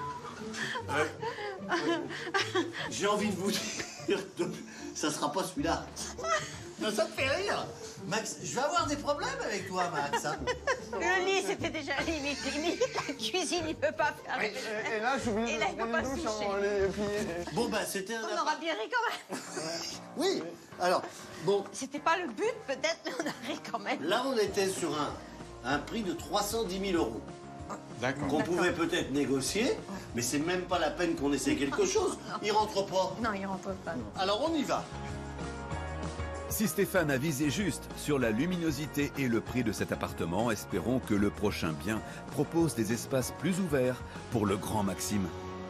J'ai envie de vous dire, ça sera pas celui-là. Non, ça me fait rire. Max, je vais avoir des problèmes avec toi, Max. Hein. Le lit, c'était déjà limite. La cuisine, il peut pas faire. Et là, je suis obligé de prendre une douche avant les pieds. Bon, bah, c'était un... On aura bien ri quand même. Oui, alors, bon... C'était pas le but, peut-être, mais on a ri quand même. Là, on était sur un prix de 310 000 €. D'accord. Qu'on pouvait peut-être négocier, mais c'est même pas la peine qu'on essaie quelque chose. Il rentre pas. Non, il rentre pas. Alors, on y va. Si Stéphane a visé juste sur la luminosité et le prix de cet appartement, espérons que le prochain bien propose des espaces plus ouverts pour le grand Maxime.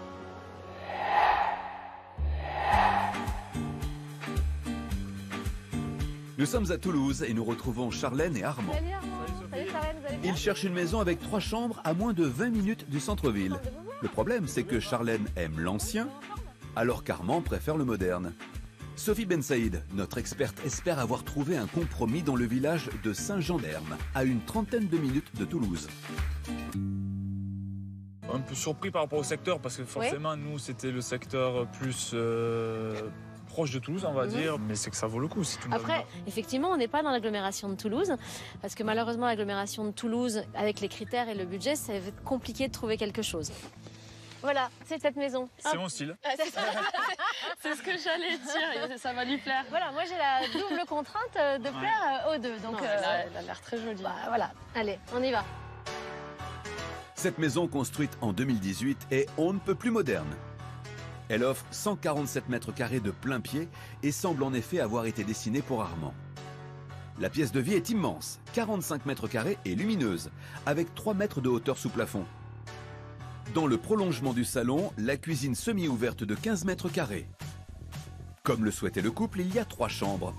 Nous sommes à Toulouse et nous retrouvons Charlène et Armand. Salut Armand. Salut Charlène, vous allez bien? Ils cherchent une maison avec 3 chambres à moins de 20 minutes du centre-ville. Le problème, c'est que Charlène aime l'ancien, alors qu'Armand préfère le moderne. Sophie Ben Saïd, notre experte, espère avoir trouvé un compromis dans le village de Saint-Jean-d'Herme, à une trentaine de minutes de Toulouse. Un peu surpris par rapport au secteur, parce que forcément, nous, c'était le secteur plus proche de Toulouse, on va dire, mais c'est que ça vaut le coup. Si tout Après, effectivement, on n'est pas dans l'agglomération de Toulouse, parce que malheureusement, l'agglomération de Toulouse, avec les critères et le budget, ça va être compliqué de trouver quelque chose. Voilà, c'est cette maison. C'est mon style. C'est ce que j'allais dire, ça va lui plaire. Voilà, moi j'ai la double contrainte de plaire aux deux. Donc, elle a l'air très jolie. Bah, voilà, allez, on y va. Cette maison construite en 2018 est on ne peut plus moderne. Elle offre 147 mètres carrés de plein pied et semble en effet avoir été dessinée pour Armand. La pièce de vie est immense, 45 mètres carrés et lumineuse, avec 3 mètres de hauteur sous plafond. Dans le prolongement du salon, la cuisine semi-ouverte de 15 mètres carrés. Comme le souhaitait le couple, il y a 3 chambres.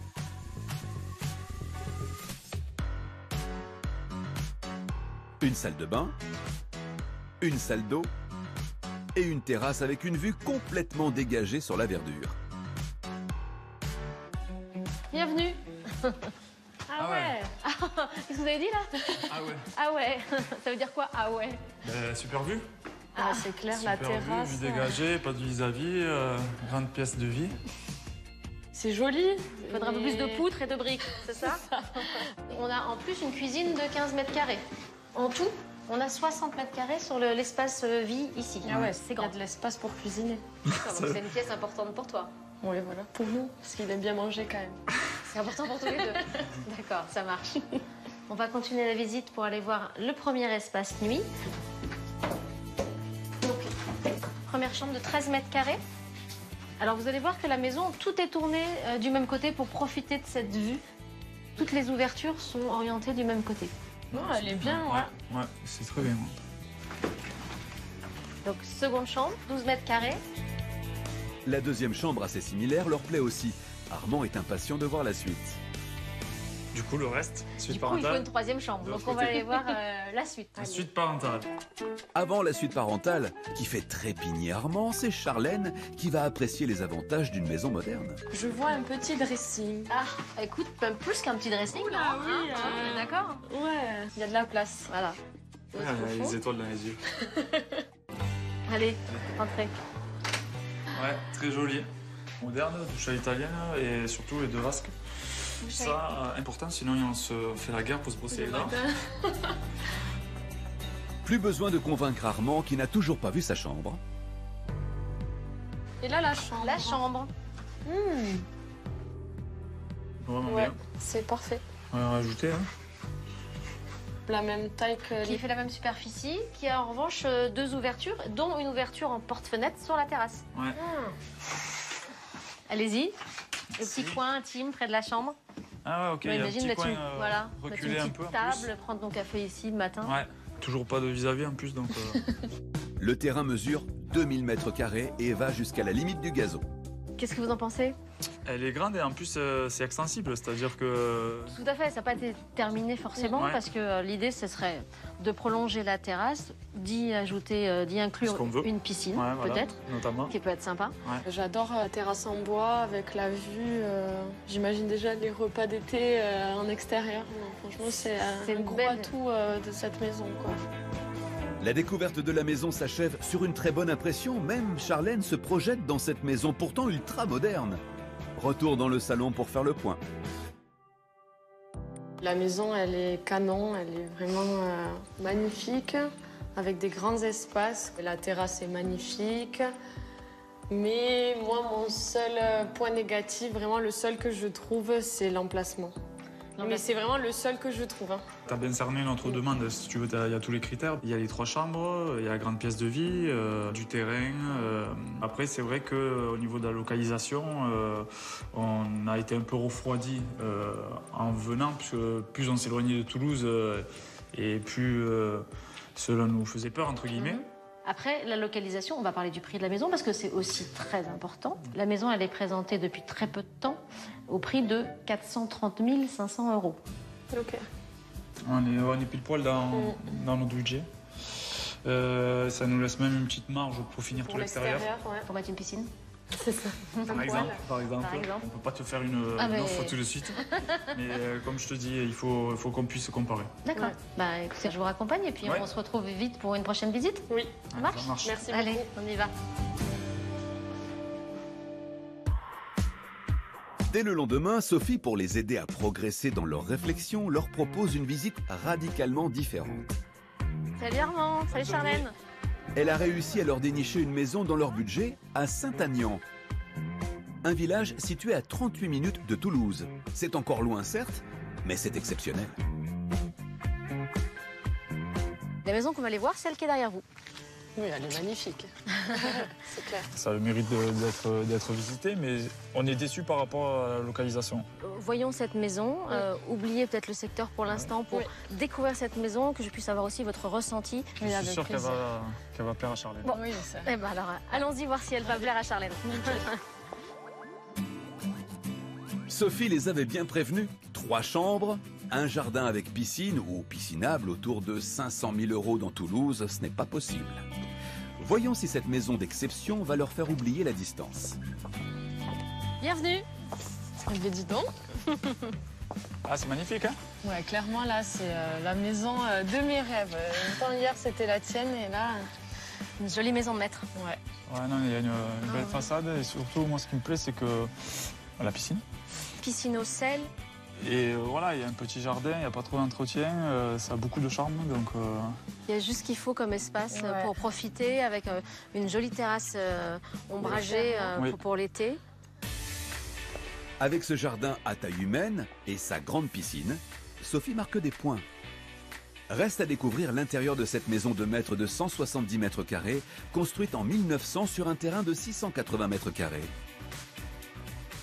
Une salle de bain, une salle d'eau et une terrasse avec une vue complètement dégagée sur la verdure. Bienvenue. Ah ouais. Qu'est-ce que vous avez dit là? Ah ouais. Ah ouais. Ça veut dire quoi? Ah ouais. Super vue. Ah, c'est clair, la terrasse. Vue dégagée, pas de vis-à-vis, grande pièce de vie. C'est joli. Il faudra un peu plus de poutres et de briques, c'est ça? On a en plus une cuisine de 15 mètres carrés. En tout, on a 60 mètres carrés sur l'espace vie ici. Ah ouais, c'est grand. Il y a de l'espace pour cuisiner. C'est une pièce importante pour toi. Oui, voilà, pour nous, parce qu'il aime bien manger quand même. C'est important pour tous les deux. D'accord, ça marche. On va continuer la visite pour aller voir le premier espace nuit. Donc, première chambre de 13 mètres carrés. Alors vous allez voir que la maison, tout est tourné du même côté pour profiter de cette vue. Toutes les ouvertures sont orientées du même côté. Non, elle est bien, ouais. Ouais, c'est très bien. Donc seconde chambre, 12 mètres carrés. La deuxième chambre assez similaire leur plaît aussi. Armand est impatient de voir la suite. Du coup, le reste, suite Du coup, il faut parentale. une troisième chambre. De Donc l'autre on va côté. aller voir la suite. La suite parentale. Avant la suite parentale, qui fait trépigner Armand, c'est Charlène qui va apprécier les avantages d'une maison moderne. Je vois un petit dressing. Ah, écoute, même plus qu'un petit dressing, là. Ah oui, on est d'accord? Ouais, il y a de la place. Voilà. Ouais, elle a les étoiles dans les yeux. Allez, entrez. Ouais, très joli. Moderne, douche à l'italienne et surtout les deux vasques. Ça, important, sinon on se fait la guerre pour se brosser les dents. Plus besoin de convaincre Armand qui n'a toujours pas vu sa chambre. Et là, la chambre. La chambre. Vraiment Ouais, bien. c'est parfait. On va rajouter, hein. La même taille que... Qui fait la même superficie, qui a en revanche deux ouvertures, dont une ouverture en porte-fenêtre sur la terrasse. Ouais. Allez-y. Le petit coin intime près de la chambre. Ah ouais, ok, il y a un Imagine petit mettre coin une, voilà, mettre reculé une un petite peu en table, plus. prendre ton café ici le matin. Ouais, toujours pas de vis-à-vis en plus, donc... Le terrain mesure 2000 mètres carrés et va jusqu'à la limite du gazon. Qu'est-ce que vous en pensez? Elle est grande et en plus c'est extensible, c'est-à-dire que... Tout à fait, ça n'a pas été terminé forcément Ouais. parce que l'idée ce serait de prolonger la terrasse, d'y ajouter, d'y inclure Ce qu'on veut. une piscine Ouais, voilà, peut-être, notamment. qui peut être sympa. Ouais. J'adore la terrasse en bois avec la vue. J'imagine déjà les repas d'été en extérieur. Non, franchement, c'est C'est un une gros belle- atout de cette maison, quoi. La découverte de la maison s'achève sur une très bonne impression. Même Charlène se projette dans cette maison pourtant ultra moderne. Retour dans le salon pour faire le point. La maison, elle est canon, elle est vraiment magnifique, avec des grands espaces. La terrasse est magnifique. Mais moi, mon seul point négatif, vraiment le seul que je trouve, c'est l'emplacement. Mais c'est vraiment le seul que je trouve. Hein. T'as bien cerné notre demande, si tu veux, il y a tous les critères. Il y a les 3 chambres, il y a la grande pièce de vie, du terrain. Après, c'est vrai qu'au niveau de la localisation, on a été un peu refroidi en venant, puisque plus on s'éloignait de Toulouse et plus cela nous faisait peur, entre guillemets. Après, la localisation, on va parler du prix de la maison parce que c'est aussi très important. La maison, elle est présentée depuis très peu de temps au prix de 430 500 €. Ok. On est pile poil dans notre budget. Ça nous laisse même une petite marge pour finir tout l'extérieur. Ouais. Pour mettre une piscine. C'est ça. Par exemple, Par exemple. on peut pas te faire une mais- offre tout de suite. Mais comme je te dis, il faut qu'on puisse comparer. D'accord. Bah écoutez, je vous raccompagne et puis Ouais. on se retrouve vite pour une prochaine visite. Oui. Ça marche? Ça marche. Merci Allez, beaucoup. on y va. Dès le lendemain, Sophie, pour les aider à progresser dans leurs réflexions, leur propose une visite radicalement différente. Salut Armand, salut Charlène. Elle a réussi à leur dénicher une maison dans leur budget à Saint-Agnan. Un village situé à 38 minutes de Toulouse. C'est encore loin, certes, mais c'est exceptionnel. La maison qu'on va aller voir, c'est celle qui est derrière vous. Oui, elle est magnifique. C'est clair. Ça a le mérite d'être visité, mais on est déçu par rapport à la localisation. Voyons cette maison, oubliez peut-être le secteur pour l'instant pour découvrir cette maison, que je puisse avoir aussi votre ressenti. Je suis sûr qu'elle va plaire à Charlène. Bon, Oui, ça. eh ben alors, allons-y voir si elle va plaire à Charlène. Sophie les avait bien prévenus. 3 chambres, un jardin avec piscine ou piscinable autour de 500 000 € dans Toulouse, ce n'est pas possible. Voyons si cette maison d'exception va leur faire oublier la distance. Bienvenue. Mais dis donc. Ah, c'est magnifique, hein? Ouais, clairement, là, c'est la maison de mes rêves. Autant hier, c'était la tienne, et là... Une jolie maison de maître. Ouais. Ouais, non, il y a une belle façade et surtout, moi, ce qui me plaît, c'est que la piscine. Piscine au sel. Et voilà, il y a un petit jardin, il n'y a pas trop d'entretien, ça a beaucoup de charme, donc... Il y a juste ce qu'il faut comme espace Ouais. pour profiter avec une jolie terrasse ombragée Oui. pour l'été. Avec ce jardin à taille humaine et sa grande piscine, Sophie marque des points. Reste à découvrir l'intérieur de cette maison de maître de 170 mètres carrés, construite en 1900 sur un terrain de 680 mètres carrés.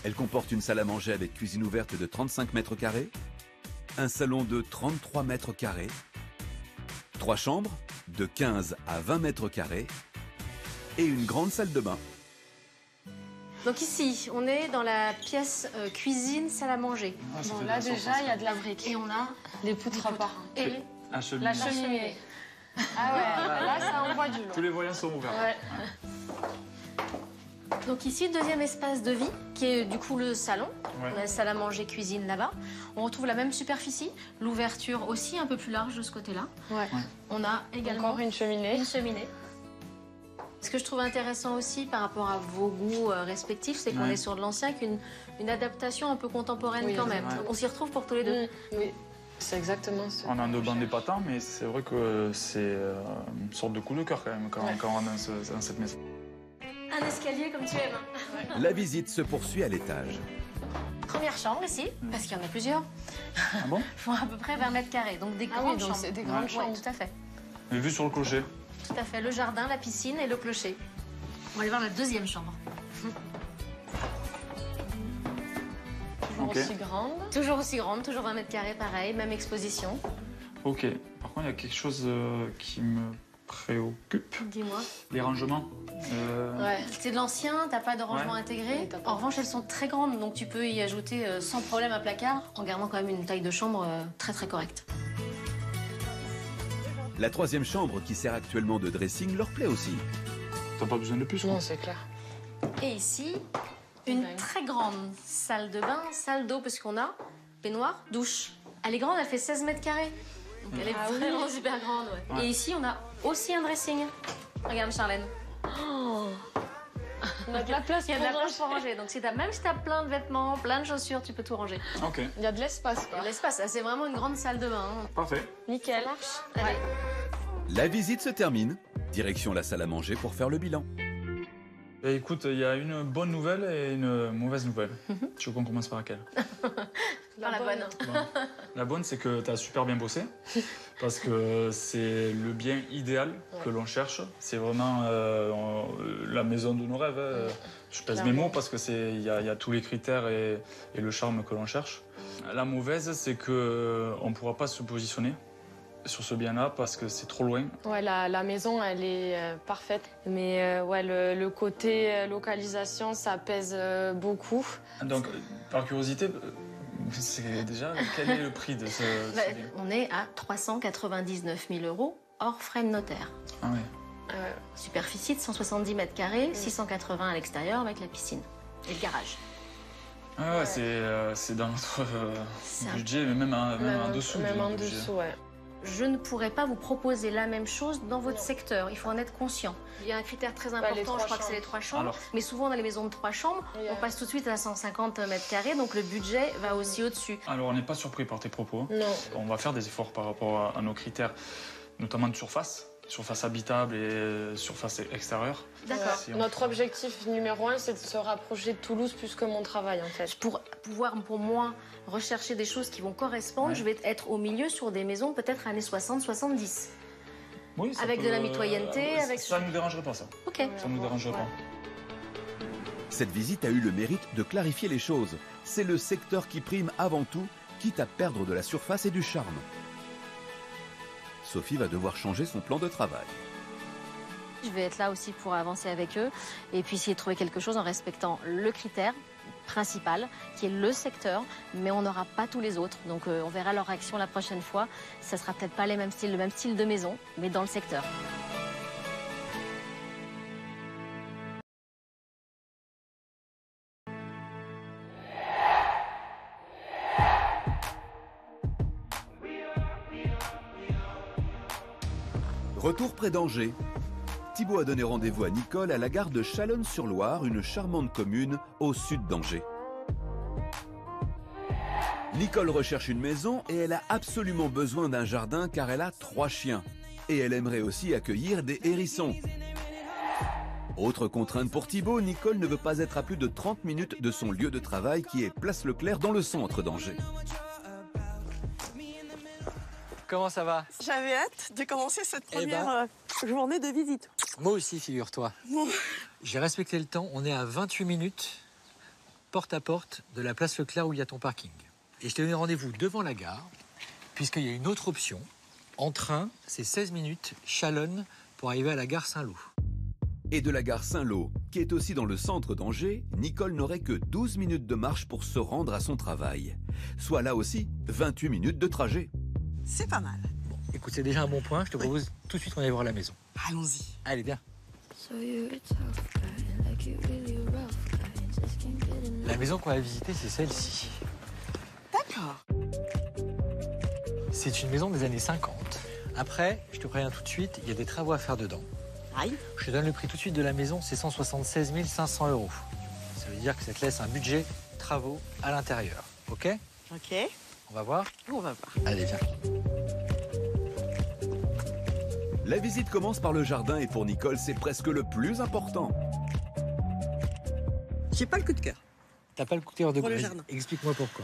Elle comporte une salle à manger avec cuisine ouverte de 35 mètres carrés, un salon de 33 mètres carrés, 3 chambres de 15 à 20 mètres carrés et une grande salle de bain. Donc ici, on est dans la pièce cuisine, salle à manger. Bon, là déjà, il y a de la brique. Et on a les poutres à part. Et la cheminée. La cheminée. Ah ouais, là ça envoie du lourd. Tous les voyants sont ouverts. Ouais. Donc ici, deuxième espace de vie, qui est du coup le salon. Ouais. On a la salle à manger, cuisine là-bas. On retrouve la même superficie, l'ouverture aussi un peu plus large de ce côté-là. Ouais. On a également encore une cheminée. Ce que je trouve intéressant aussi par rapport à vos goûts respectifs, c'est qu'on est sur de l'ancien avec une adaptation un peu contemporaine quand même. Ouais. On s'y retrouve pour tous les deux. Oui, c'est exactement ça. On a un deux bancs épatants, mais c'est vrai que c'est une sorte de coup de cœur quand même quand on rentre dans cette maison. Un escalier comme tu aimes. La visite se poursuit à l'étage. Première chambre ici, parce qu'il y en a plusieurs. Ah bon? Font à peu près 20 mètres carrés, donc des grandes chambres. C'est des grandes chambres. Ouais, tout à fait. Et vue sur le clocher. Tout à fait, le jardin, la piscine et le clocher. On va aller voir la deuxième chambre. Toujours aussi grande. Toujours aussi grande, toujours 20 mètres carrés, pareil, même exposition. Ok, par contre il y a quelque chose qui me préoccupe. Dis-moi. Les rangements. Ouais. C'est de l'ancien, t'as pas de rangement Ouais. intégré. En revanche, elles sont très grandes, donc tu peux y ajouter sans problème un placard, en gardant quand même une taille de chambre très très correcte. La troisième chambre, qui sert actuellement de dressing, leur plaît aussi. T'as pas besoin de plus, Non, c'est clair. Et ici, une très grande salle de bain, salle d'eau, parce qu'on a baignoire, douche. Elle est grande, elle fait 16 mètres carrés. Donc elle est vraiment super grande, ouais. Et ici, on a aussi un dressing. Regarde, Charlène. Oh. On a de la place Il y a de la place pour ranger. Donc même si t'as plein de vêtements, plein de chaussures, tu peux tout ranger. Ok. Il y a de l'espace, Il y quoi. a de l'espace, c'est vraiment une grande salle de bain. Parfait. Nickel. Allez. La visite se termine. Direction la salle à manger pour faire le bilan. Et écoute, il y a une bonne nouvelle et une mauvaise nouvelle. Tu veux qu'on commence par laquelle? La bonne. La bonne, c'est que tu as super bien bossé, parce que c'est le bien idéal que l'on cherche. C'est vraiment la maison de nos rêves. Hein. Je pèse mes mots parce qu'il y a tous les critères et le charme que l'on cherche. La mauvaise, c'est qu'on ne pourra pas se positionner sur ce bien-là parce que c'est trop loin. Ouais, la maison, elle est parfaite. Mais ouais, le côté localisation, ça pèse beaucoup. Donc, par curiosité, c'est déjà, quel est le prix de ce bien? On est à 399 000 € hors frais de notaire. Ah ouais. Superficie de 170 mètres carrés, 680 à l'extérieur avec la piscine et le garage. Ah ouais, c'est dans notre budget, mais même en dessous. Même en dessous, ouais. Je ne pourrais pas vous proposer la même chose dans votre secteur. Il faut en être conscient. Il y a un critère très important, je crois que c'est les 3 chambres. Alors. Mais souvent, dans les maisons de 3 chambres, on passe tout de suite à 150 mètres carrés, donc le budget va aussi au-dessus. Alors, on n'est pas surpris par tes propos. Non. On va faire des efforts par rapport à nos critères, notamment de surface habitable et surface extérieure. D'accord. Notre objectif numéro 1, c'est de se rapprocher de Toulouse plus que mon travail, en fait. Pour pouvoir, pour moi, rechercher des choses qui vont correspondre, je vais être au milieu sur des maisons peut-être années 60-70. Oui, ça avec peut, de la mitoyenneté, avec... Ça ne nous dérangerait pas, ça. Ok. Ça ne nous dérangerait pas. Cette visite a eu le mérite de clarifier les choses. C'est le secteur qui prime avant tout, quitte à perdre de la surface et du charme. Sophie va devoir changer son plan de travail. Je vais être là aussi pour avancer avec eux et puis essayer de trouver quelque chose en respectant le critère principal qui est le secteur, mais on n'aura pas tous les autres. Donc on verra leur réaction la prochaine fois. Ça sera peut-être pas le même style de maison, mais dans le secteur. Retour près d'Angers. Thibaut a donné rendez-vous à Nicole à la gare de Chalonnes-sur-Loire, une charmante commune au sud d'Angers. Nicole recherche une maison et elle a absolument besoin d'un jardin car elle a 3 chiens. Et elle aimerait aussi accueillir des hérissons. Autre contrainte pour Thibaut, Nicole ne veut pas être à plus de 30 minutes de son lieu de travail qui est Place Leclerc dans le centre d'Angers. Comment ça va? J'avais hâte de commencer cette première journée de visite. Moi aussi, figure-toi. Bon. J'ai respecté le temps, on est à 28 minutes. porte-à-porte de la place Leclerc où il y a ton parking. Et je t'ai donné rendez-vous devant la gare, puisqu'il y a une autre option. En train, c'est 16 minutes, Chalonne, pour arriver à la gare Saint-Lô. Et de la gare Saint-Lô, qui est aussi dans le centre d'Angers, Nicole n'aurait que 12 minutes de marche pour se rendre à son travail. Soit là aussi, 28 minutes de trajet. C'est pas mal. Bon, écoute, c'est déjà un bon point. Je te propose tout de suite qu'on aille voir la maison. Allons-y. Allez, viens. La maison qu'on va visiter, c'est celle-ci. D'accord. C'est une maison des années 50. Après, je te préviens tout de suite, il y a des travaux à faire dedans. Aïe. Je te donne le prix tout de suite de la maison, c'est 176 500 €. Ça veut dire que ça te laisse un budget travaux à l'intérieur. OK? Ok. On va voir? On va voir. Allez, viens. La visite commence par le jardin et pour Nicole, c'est presque le plus important. J'ai pas le coup de cœur. T'as pas le coup de cœur de Pour le Vas-y, jardin. Explique-moi pourquoi.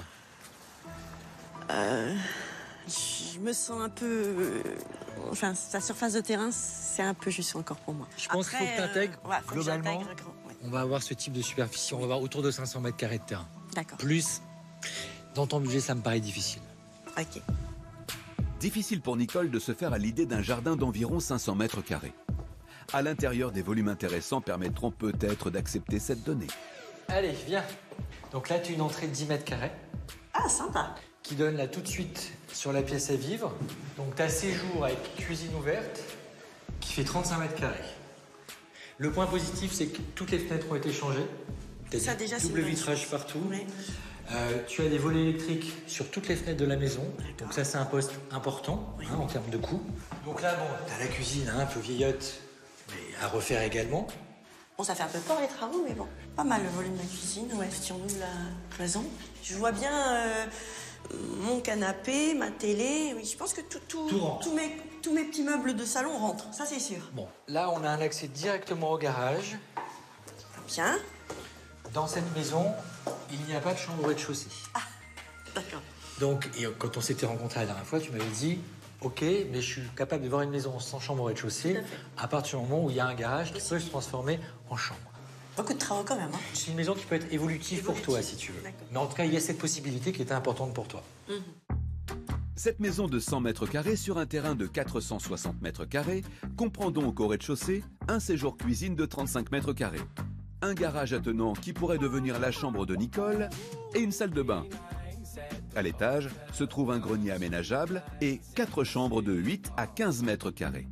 Je me sens un peu... Enfin, sa surface de terrain, c'est un peu juste encore pour moi. Je pense qu'il faut que tu intègres, ouais, faut que globalement, j'intègre, ouais. on va avoir ce type de superficie, on va avoir autour de 500 mètres carrés de terrain. D'accord. Plus, dans ton budget, ça me paraît difficile. Ok. Difficile pour Nicole de se faire à l'idée d'un jardin d'environ 500 mètres carrés. À l'intérieur, des volumes intéressants permettront peut-être d'accepter cette donnée. Allez, viens. Donc là, tu as une entrée de 10 mètres carrés. Ah, sympa. Qui donne là tout de suite sur la pièce à vivre. Donc tu as séjour avec cuisine ouverte qui fait 35 mètres carrés. Le point positif, c'est que toutes les fenêtres ont été changées. Tu Ça, as déjà, c'est double une bonne vitrage chose. partout. Ouais. Tu as des volets électriques sur toutes les fenêtres de la maison. Donc ça, c'est un poste important en termes de coût. Donc là, bon, tu as la cuisine un peu vieillotte, mais à refaire également. Bon, ça fait un peu peur les travaux, mais bon. Pas mal le volume de la cuisine. Ouais, si on ouvre la cloison. Je vois bien mon canapé, ma télé. Oui, je pense que Tout rentre. tous mes petits meubles de salon rentrent. Ça, c'est sûr. Bon, là, on a un accès directement au garage. Bien. Dans cette maison, il n'y a pas de chambre au rez-de-chaussée. D'accord. Donc, et quand on s'était rencontrés la dernière fois, tu m'avais dit, ok, mais je suis capable de voir une maison sans chambre au rez-de-chaussée à partir du moment où il y a un garage qui peut se transformer en chambre. Beaucoup de travaux quand même. Hein. C'est une maison qui peut être évolutive pour toi, si tu veux. Mais en tout cas, il y a cette possibilité qui était importante pour toi. Cette maison de 100 mètres carrés sur un terrain de 460 mètres carrés comprend donc au rez-de-chaussée un séjour cuisine de 35 mètres carrés, un garage attenant qui pourrait devenir la chambre de Nicole et une salle de bain. À l'étage se trouve un grenier aménageable et 4 chambres de 8 à 15 mètres carrés.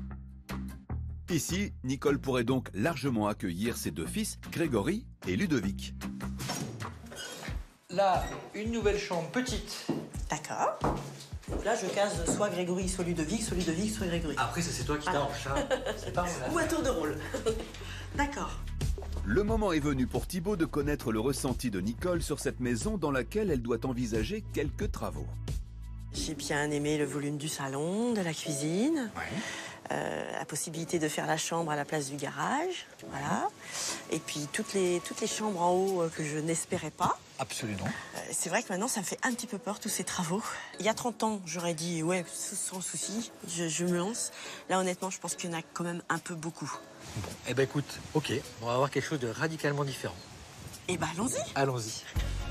Ici, Nicole pourrait donc largement accueillir ses 2 fils, Grégory et Ludovic. Là, une nouvelle chambre petite. D'accord. Donc là, je case soit Grégory, soit Ludovic, soit Grégory. Après, ça, c'est toi qui t'arranges, ça. C'est pas Ou à tour de rôle. D'accord. Le moment est venu pour Thibaut de connaître le ressenti de Nicole sur cette maison dans laquelle elle doit envisager quelques travaux. J'ai bien aimé le volume du salon, de la cuisine. La possibilité de faire la chambre à la place du garage. Voilà. Et puis toutes les chambres en haut que je n'espérais pas. Absolument. C'est vrai que maintenant, ça me fait un petit peu peur, tous ces travaux. Il y a 30 ans, j'aurais dit, ouais, sans souci, je me lance. Là, honnêtement, je pense qu'il y en a quand même un peu beaucoup. Bon, eh ben écoute, ok, on va avoir quelque chose de radicalement différent. Eh ben, allons-y. Allons-y.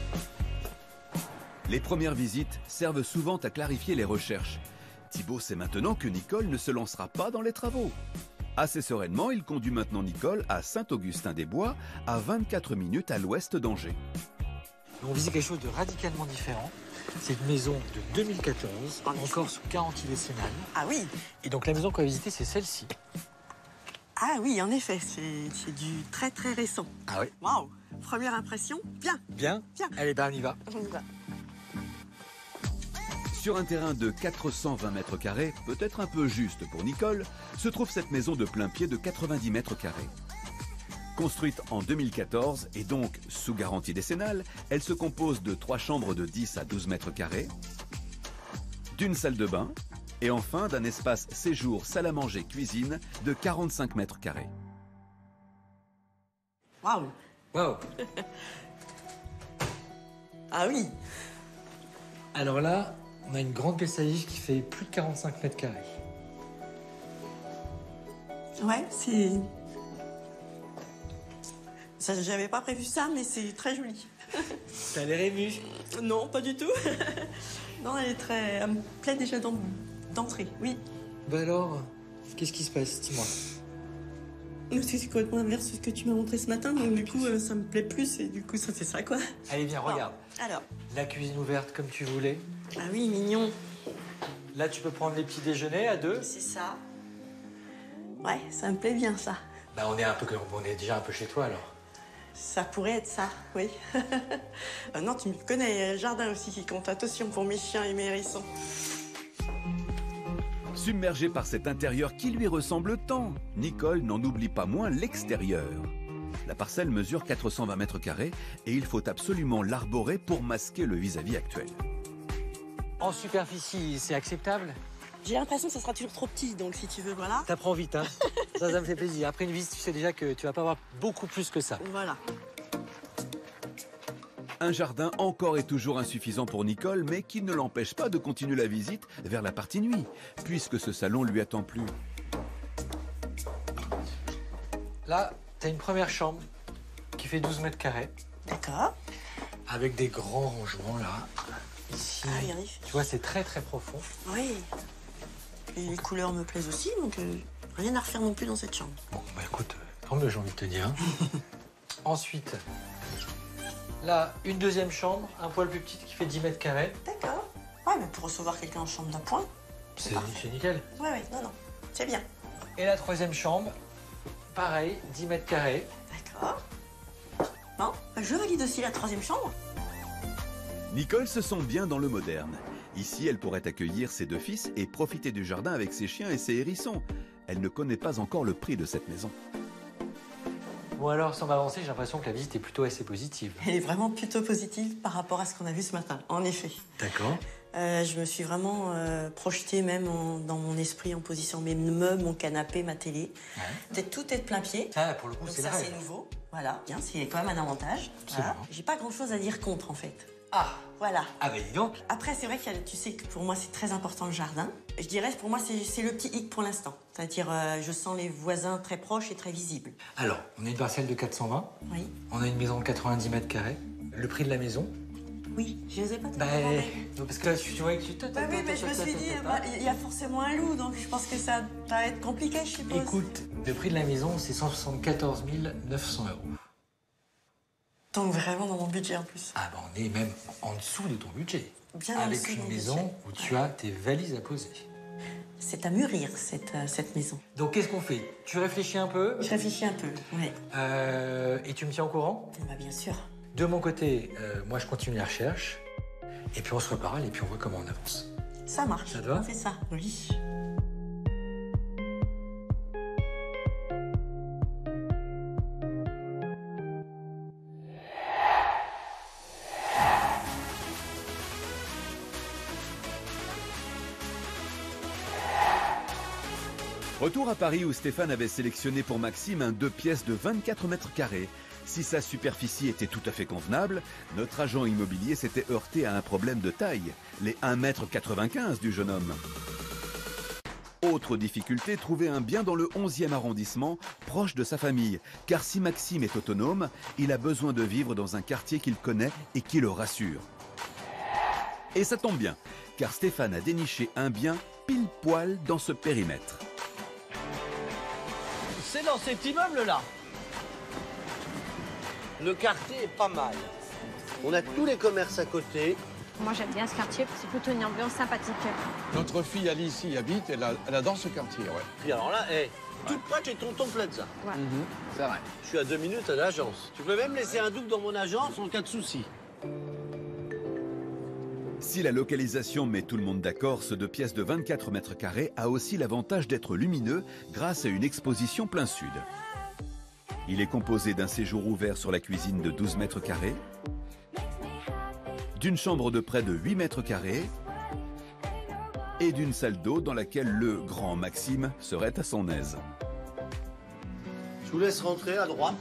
Les premières visites servent souvent à clarifier les recherches. Thibaut sait maintenant que Nicole ne se lancera pas dans les travaux. Assez sereinement, il conduit maintenant Nicole à Saint-Augustin-des-Bois, à 24 minutes à l'ouest d'Angers. On visite quelque chose de radicalement différent. C'est une maison de 2014, encore sous garantie décennale. Ah oui. Et donc la maison qu'on va visiter, c'est celle-ci. Ah oui, en effet, c'est du très très récent. Ah oui. Waouh. Première impression, bien. Bien. Bien. Allez, ben on y va. On y va. Sur un terrain de 420 mètres carrés, peut-être un peu juste pour Nicole, se trouve cette maison de plein pied de 90 mètres carrés. Construite en 2014 et donc sous garantie décennale, elle se compose de 3 chambres de 10 à 12 mètres carrés, d'une salle de bain et enfin d'un espace séjour, salle à manger, cuisine de 45 mètres carrés. Waouh. Waouh. Ah oui. Alors là, on a une grande pièce à vivre qui fait plus de 45 mètres carrés. Ouais, c'est... Ça, j'avais pas prévu ça, mais c'est très joli. T'as l'air émue. Non, pas du tout. Non, elle me plaît déjà d'entrée, oui. Bah alors, qu'est-ce qui se passe? Dis-moi. C'est complètement inverse de ce que tu m'as montré ce matin, donc du coup, ça me plaît plus et du coup, ça c'est ça, quoi. Allez, viens, regarde. Alors. La cuisine ouverte comme tu voulais. Ah oui, mignon. Là, tu peux prendre les petits déjeuners à deux. C'est ça. Ouais, ça me plaît bien, ça. Bah, on est déjà un peu chez toi, alors. Ça pourrait être ça, oui. Non, tu me connais, il y a le jardin aussi qui compte. Attention pour mes chiens et mes hérissons. Submergée par cet intérieur qui lui ressemble tant, Nicole n'en oublie pas moins l'extérieur. La parcelle mesure 420 mètres carrés et il faut absolument l'arborer pour masquer le vis-à-vis actuel. En superficie, c'est acceptable? J'ai l'impression que ça sera toujours trop petit, donc si tu veux, voilà. T'apprends vite, hein. Ça me fait plaisir. Après une visite, tu sais déjà que tu vas pas avoir beaucoup plus que ça. Voilà. Un jardin encore et toujours insuffisant pour Nicole, mais qui ne l'empêche pas de continuer la visite vers la partie nuit, puisque ce salon lui a tant plu. Là, t'as une première chambre qui fait 12 mètres carrés. D'accord. Avec des grands rangements, là. Ici, ah, oui, oui. Tu vois, c'est très, très profond. Oui. Et les couleurs me plaisent aussi, donc rien à refaire non plus dans cette chambre. Bon, bah écoute, tant mieux, j'ai envie de te dire. Ensuite, là, une deuxième chambre, un poil plus petite qui fait 10 mètres carrés. D'accord. Ouais, mais pour recevoir quelqu'un en chambre d'appoint, c'est nickel. Ouais, ouais, non, c'est bien. Et la troisième chambre, pareil, 10 mètres carrés. D'accord. Bon, bah, je valide aussi la troisième chambre. Nicole se sent bien dans le moderne. Ici, elle pourrait accueillir ses deux fils et profiter du jardin avec ses chiens et ses hérissons. Elle ne connaît pas encore le prix de cette maison. Bon alors, sans m'avancer, j'ai l'impression que la visite est plutôt assez positive. Elle est vraiment plutôt positive par rapport à ce qu'on a vu ce matin, en effet. D'accord. Je me suis vraiment projetée même dans mon esprit en position mes meubles, mon canapé, ma télé. Ouais. Tout est de plein pied. Ah, pour le coup, c'est ça, c'est nouveau. Voilà, bien, c'est quand même un avantage. Voilà. J'ai pas grand-chose à dire contre, en fait. Ah. Voilà. Ah, ben dis donc. Après, c'est vrai que tu sais que pour moi, c'est très important le jardin. Je dirais, pour moi, c'est le petit hic pour l'instant. C'est-à-dire, je sens les voisins très proches et très visibles. Alors, on a une parcelle de 420. Oui. On a une maison de 90 mètres carrés. Le prix de la maison? Oui, je les ai pas tout parce que là, tu vois que tu... Bah oui, mais je me suis dit, il y a forcément un loup, donc je pense que ça va être compliqué, je suppose. Écoute, le prix de la maison, c'est 174 900 €. Donc vraiment dans mon budget en plus. Ah bah on est même en dessous de ton budget. Bien avec une maison où tu as tes valises à poser. C'est à mûrir cette maison. Donc qu'est-ce qu'on fait? Tu réfléchis un peu? Je réfléchis un peu, oui. Et tu me tiens au courant? Bah bien sûr. De mon côté, moi je continue la recherche. Et puis on se reparle et puis on voit comment on avance. Ça marche. Ça te va? On fait ça, oui. Retour à Paris où Stéphane avait sélectionné pour Maxime un 2 pièces de 24 mètres carrés. Si sa superficie était tout à fait convenable, notre agent immobilier s'était heurté à un problème de taille, les 1,95 m du jeune homme. Autre difficulté, trouver un bien dans le 11e arrondissement, proche de sa famille. Car si Maxime est autonome, il a besoin de vivre dans un quartier qu'il connaît et qui le rassure. Et ça tombe bien, car Stéphane a déniché un bien pile poil dans ce périmètre. C'est dans cet immeuble-là. Le quartier est pas mal. On a tous les commerces à côté. Moi, j'aime bien ce quartier, c'est plutôt une ambiance sympathique. Notre fille Alice y habite, elle adore ce quartier, ouais. Puis alors là, toute près chez Tonton Plaza. Ouais. C'est vrai. Je suis à 2 minutes à l'agence. Tu peux même laisser un double dans mon agence en cas de souci. Si la localisation met tout le monde d'accord, ce 2 pièces de 24 mètres carrés a aussi l'avantage d'être lumineux grâce à une exposition plein sud. Il est composé d'un séjour ouvert sur la cuisine de 12 mètres carrés, d'une chambre de près de 8 mètres carrés et d'une salle d'eau dans laquelle le grand Maxime serait à son aise. Je vous laisse rentrer à droite.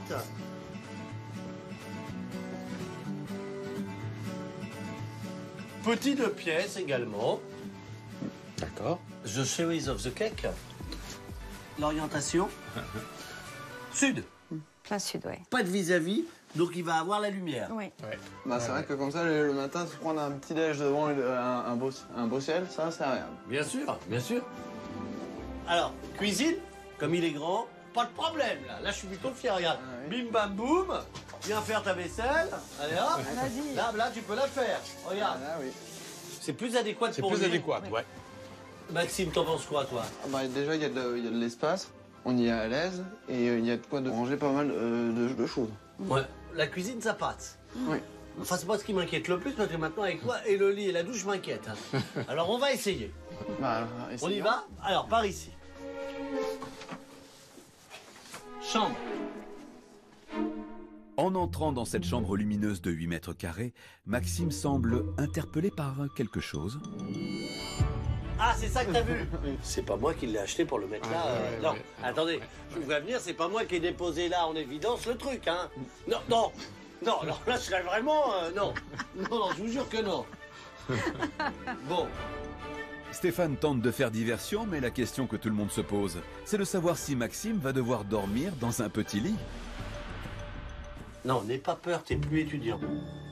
Petit 2 pièces également. D'accord. The series of the cake. L'orientation. Sud. Plein sud, ouais. Pas de vis-à-vis, Donc il va avoir la lumière. Oui. Bah, c'est vrai que comme ça, le matin, se prendre un petit déj devant un beau ciel, ça, c'est agréable. Bien sûr, bien sûr. Alors, cuisine, comme il est grand, pas de problème là. Là, je suis plutôt fier. Regarde, bim bam boum, viens faire ta vaisselle. Allez hop, là, tu peux la faire. Regarde. Ah, oui. C'est plus adéquat pour lui. C'est plus adéquat, ouais. Maxime, t'en penses quoi, toi? Bah, déjà, il y a de l'espace, on y est à l'aise, et il y a de quoi de ranger pas mal de choses. Ouais. La cuisine, ça passe. Oui. Enfin, c'est pas ce qui m'inquiète le plus, parce que maintenant, avec toi et le lit et la douche, je m'inquiète. Hein. Alors, on va essayer. Bah, on y va? Alors, par ici. Chambre. En entrant dans cette chambre lumineuse de 8 mètres carrés, Maxime semble interpellé par quelque chose. Ah, c'est ça que t'as vu? C'est pas moi qui l'ai acheté pour le mettre là. Non, attendez, je vous préviens, c'est pas moi qui ai déposé là en évidence le truc, hein. Non, alors là, je serais vraiment... non, je vous jure que non. Bon. Stéphane tente de faire diversion, mais la question que tout le monde se pose, c'est de savoir si Maxime va devoir dormir dans un petit lit. Non, n'aie pas peur, t'es plus étudiant.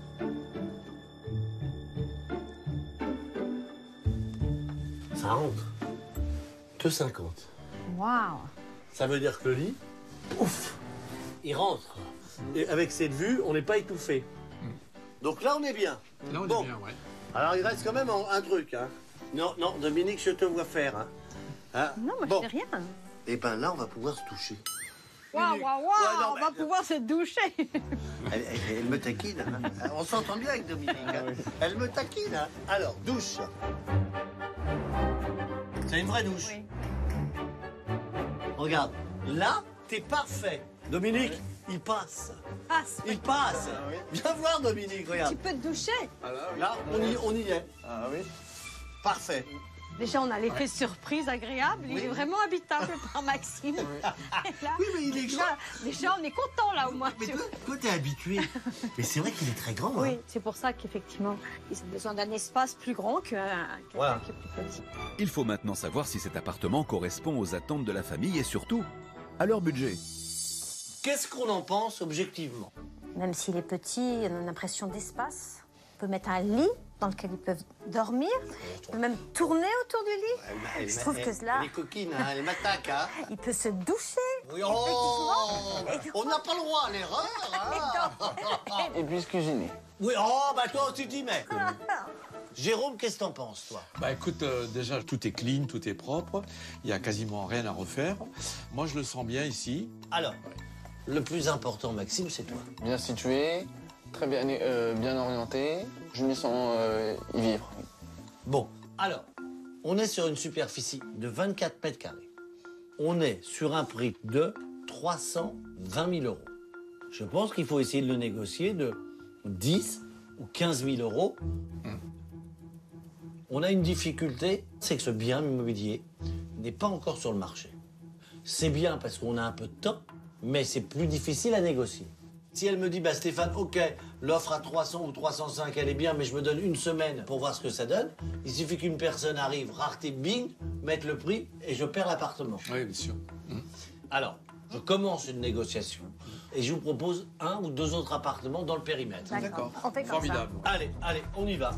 Ça rentre. 2,50. Waouh. Ça veut dire que le lit, ouf, il rentre. Et avec cette vue, on n'est pas étouffé. Donc là, on est bien. Là, on est bien, ouais. Alors, il reste quand même un truc, hein. Non, Dominique, je te vois faire, hein. Non, moi, je fais rien. Et ben là, on va pouvoir se toucher. Waouh, on va pouvoir se doucher. Elle me taquine. Hein. On s'entend bien avec Dominique. Hein. Elle me taquine. Hein. Alors, douche. C'est une vraie douche. Oui. Regarde, là, t'es parfait. Dominique, il passe. Il passe. Ah, oui. Viens voir, Dominique, regarde. Tu peux te doucher. Ah, là, oui. Là, on y est. Ah oui. Parfait. Déjà, on a l'effet surprise agréable. Il est vraiment habitable par Maxime. Et là, Oui, mais il est grand. déjà, on est content là au moins. Mais toi, t'es habitué. Mais c'est vrai qu'il est très grand. Oui, Hein. c'est pour ça qu'effectivement, ils ont besoin d'un espace plus grand qu'un Voilà. qui est plus petit. Il faut maintenant savoir si cet appartement correspond aux attentes de la famille et surtout à leur budget. Qu'est-ce qu'on en pense objectivement? Même s'il est petit, on a l'impression d'espace. On peut mettre un lit dans lequel ils peuvent dormir. On peut même tourner autour du lit. Je trouve que cela... Elle est coquine, hein, elle m'attaque. Hein. Il peut se doucher. Oui, oh, on n'a pas le droit à l'erreur. Hein. Et puis se cuisiner. Oui, bah toi aussi t'y mets. Jérôme, qu'est-ce que t'en penses, toi? Bah écoute, déjà, tout est clean, tout est propre. Il n'y a quasiment rien à refaire. Moi, je le sens bien ici. Alors, le plus important, Maxime, c'est toi. Bien situé, très bien orienté. Je me sens y vivre. Bon, alors, on est sur une superficie de 24 mètres carrés. On est sur un prix de 320 000 euros. Je pense qu'il faut essayer de le négocier de 10 ou 15 000 euros. On a une difficulté, c'est que ce bien immobilier n'est pas encore sur le marché. C'est bien parce qu'on a un peu de temps, mais c'est plus difficile à négocier. Si elle me dit, bah Stéphane, ok, l'offre à 300 ou 305, elle est bien, mais je me donne une semaine pour voir ce que ça donne, il suffit qu'une personne arrive, rareté, bing, mette le prix et je perds l'appartement. Oui, bien sûr. Alors, je commence une négociation et je vous propose 1 ou 2 autres appartements dans le périmètre. D'accord. On fait comme Formidable. Allez, on y va.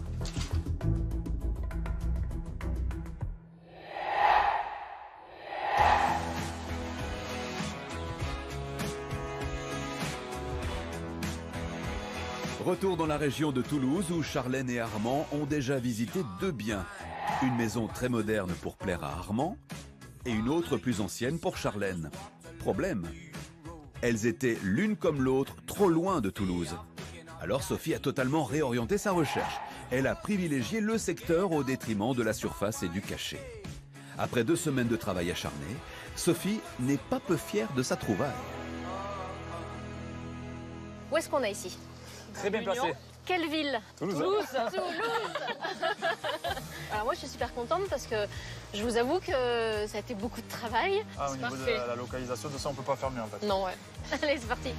Retour dans la région de Toulouse où Charlène et Armand ont déjà visité 2 biens. Une maison très moderne pour plaire à Armand et une autre plus ancienne pour Charlène. Problème, elles étaient l'une comme l'autre trop loin de Toulouse. Alors Sophie a totalement réorienté sa recherche. Elle a privilégié le secteur au détriment de la surface et du cachet. Après 2 semaines de travail acharné, Sophie n'est pas peu fière de sa trouvaille. Où est-ce qu'on est ici? Très bien placé. Quelle ville? Toulouse. Alors moi je suis super contente parce que je vous avoue que ça a été beaucoup de travail. Au niveau de la localisation, de ça on peut pas faire mieux en fait. Non, ouais. Allez, c'est parti.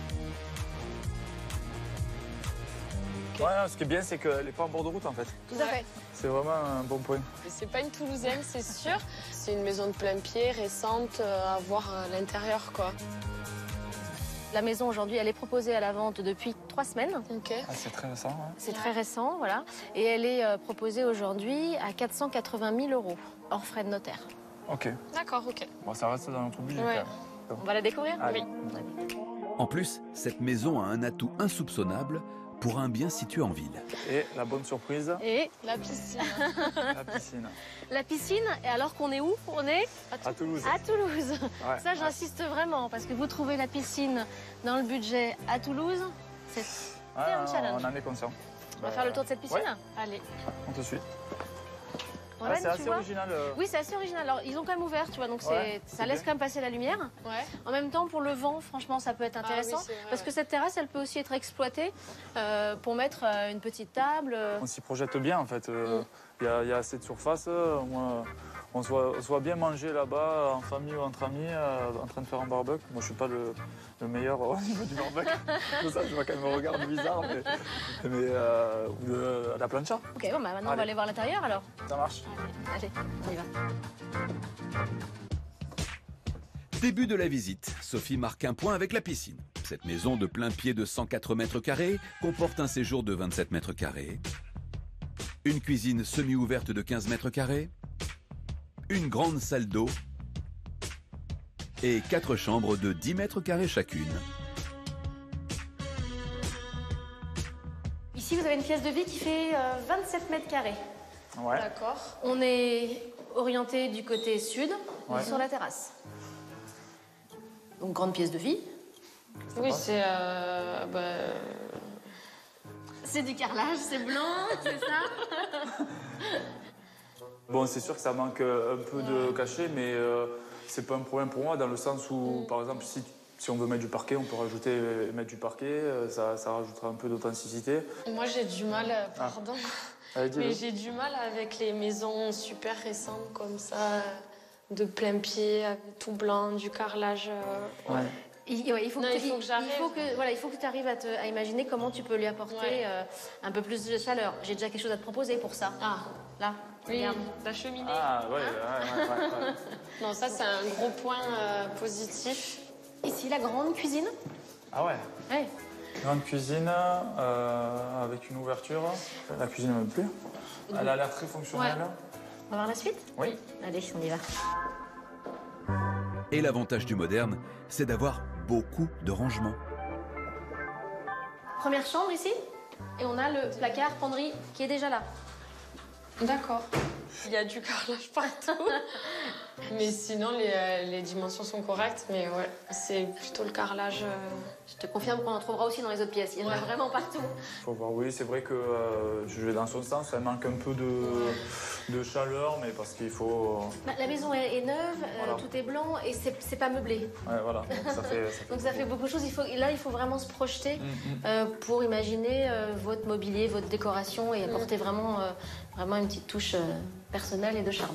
Ouais, ce qui est bien c'est qu'elle n'est pas en bord de route en fait. Tout à fait. C'est vraiment un bon point. C'est pas une Toulousaine, c'est sûr. C'est une maison de plein pied, récente, à voir à l'intérieur, quoi. La maison aujourd'hui, elle est proposée à la vente depuis 3 semaines. Ah, c'est très récent. Ouais. C'est très récent, voilà. Et elle est proposée aujourd'hui à 480 000 €, hors frais de notaire. Ok. D'accord, ok. Bon, ça reste dans notre budget Ouais. quand même. On va la découvrir? Allez. Oui. En plus, cette maison a un atout insoupçonnable pour un bien situé en ville. Et la bonne surprise, Et La piscine. la piscine. la piscine, et alors qu'on est où? On est À Toulouse. à Toulouse. Ouais. Ça, j'insiste vraiment, parce que vous trouvez la piscine dans le budget à Toulouse, c'est un challenge. On en est conscient. On va faire le tour de cette piscine? Ouais. Allez. On te suit. Emmène, c'est tu assez vois. original. Oui, c'est assez original. Alors, ils ont quand même ouvert, tu vois, donc Ouais, ça c'est laisse bien. quand même passer la lumière. Ouais. En même temps, pour le vent, franchement, ça peut être intéressant. oui, c'est vrai, parce ouais. que cette terrasse, elle peut aussi être exploitée pour mettre une petite table. On s'y projette bien en fait. Il y a assez de surface. Moi, on se voit bien manger là-bas, en famille ou entre amis, en train de faire un barbecue. Moi, je suis pas le meilleur au niveau du barbecue. Pour ça, je vois qu'elle me regarde bizarre, mais ou à la plancha. Ok, bon, bah, maintenant, on va Allez. aller voir l'intérieur alors. Ça marche. Allez, on y va. Début de la visite, Sophie marque un point avec la piscine. Cette maison de plein pied de 104 mètres carrés comporte un séjour de 27 mètres carrés, une cuisine semi-ouverte de 15 mètres carrés, une grande salle d'eau et 4 chambres de 10 mètres carrés chacune. Ici, vous avez une pièce de vie qui fait 27 mètres carrés. Ouais. D'accord. On est orienté du côté sud, Ouais. sur la terrasse. Donc, grande pièce de vie. Oui, c'est. C'est du carrelage, c'est blanc, c'est ça. Bon, c'est sûr que ça manque un peu de cachet, mais c'est pas un problème pour moi dans le sens où, par exemple, si on veut mettre du parquet, on peut mettre du parquet, ça rajoutera un peu d'authenticité. Moi, j'ai du mal, pardon, Allez, dis-le. mais j'ai du mal avec les maisons super récentes comme ça, de plein pied, avec tout blanc, du carrelage. Ouais. Il faut Non, que il faut que j'arrive. il faut que tu arrives à imaginer comment tu peux lui apporter Ouais. un peu plus de chaleur. J'ai déjà quelque chose à te proposer pour ça. Ah, Là, oui, regarde. la cheminée. Ah, ouais, ouais. Non, ça, c'est un gros point positif. Ici, la grande cuisine. Ah ouais. Ouais. Grande cuisine avec une ouverture. La cuisine ne me plaît. Elle a l'air très fonctionnelle. Ouais. On va voir la suite? Oui. Allez, on y va. Et l'avantage du moderne, c'est d'avoir beaucoup de rangements. Première chambre ici. Et on a le placard penderie qui est déjà là. D'accord. Il y a du carrelage partout. Mais sinon, les dimensions sont correctes. Mais ouais, c'est plutôt le carrelage. Je te confirme qu'on en trouvera aussi dans les autres pièces. Il y en a vraiment partout. Faut voir, oui, c'est vrai que je vais dans son sens. Elle manque un peu de chaleur, mais parce qu'il faut. Bah, la maison est neuve, Voilà. tout est blanc et c'est pas meublé. Ouais, voilà. Donc ça fait Donc ça fait beaucoup de choses. Il faut vraiment se projeter pour imaginer votre mobilier, votre décoration et apporter vraiment une petite touche personnelle et de charme.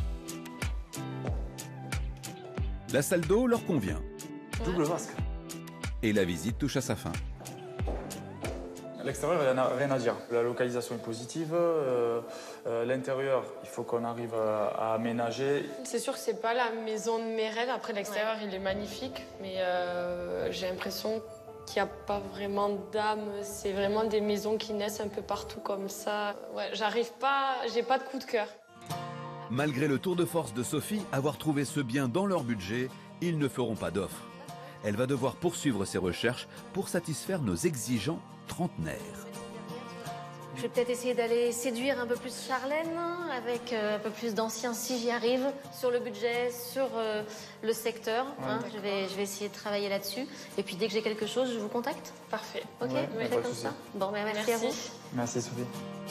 La salle d'eau leur convient. Double vasque. Et la visite touche à sa fin. À l'extérieur, il n'y a rien à dire. La localisation est positive. L'intérieur, il faut qu'on arrive à aménager. C'est sûr que c'est pas la maison de mes rêves. Après, l'extérieur, il est magnifique. Mais j'ai l'impression qu'il n'y a pas vraiment d'âme. C'est vraiment des maisons qui naissent un peu partout comme ça. Ouais, j'arrive pas... J'ai pas de coup de cœur. Malgré le tour de force de Sophie, avoir trouvé ce bien dans leur budget, ils ne feront pas d'offre. Elle va devoir poursuivre ses recherches pour satisfaire nos exigeants trentenaires. Je vais peut-être essayer d'aller séduire un peu plus Charlène, avec un peu plus d'anciens si j'y arrive, sur le budget, sur le secteur. Hein. Je vais essayer de travailler là-dessus. Et puis dès que j'ai quelque chose, je vous contacte. Parfait. Ok, Ouais, on fait pas de comme souci. ça. Bon, ben, merci à vous. Merci, Sophie.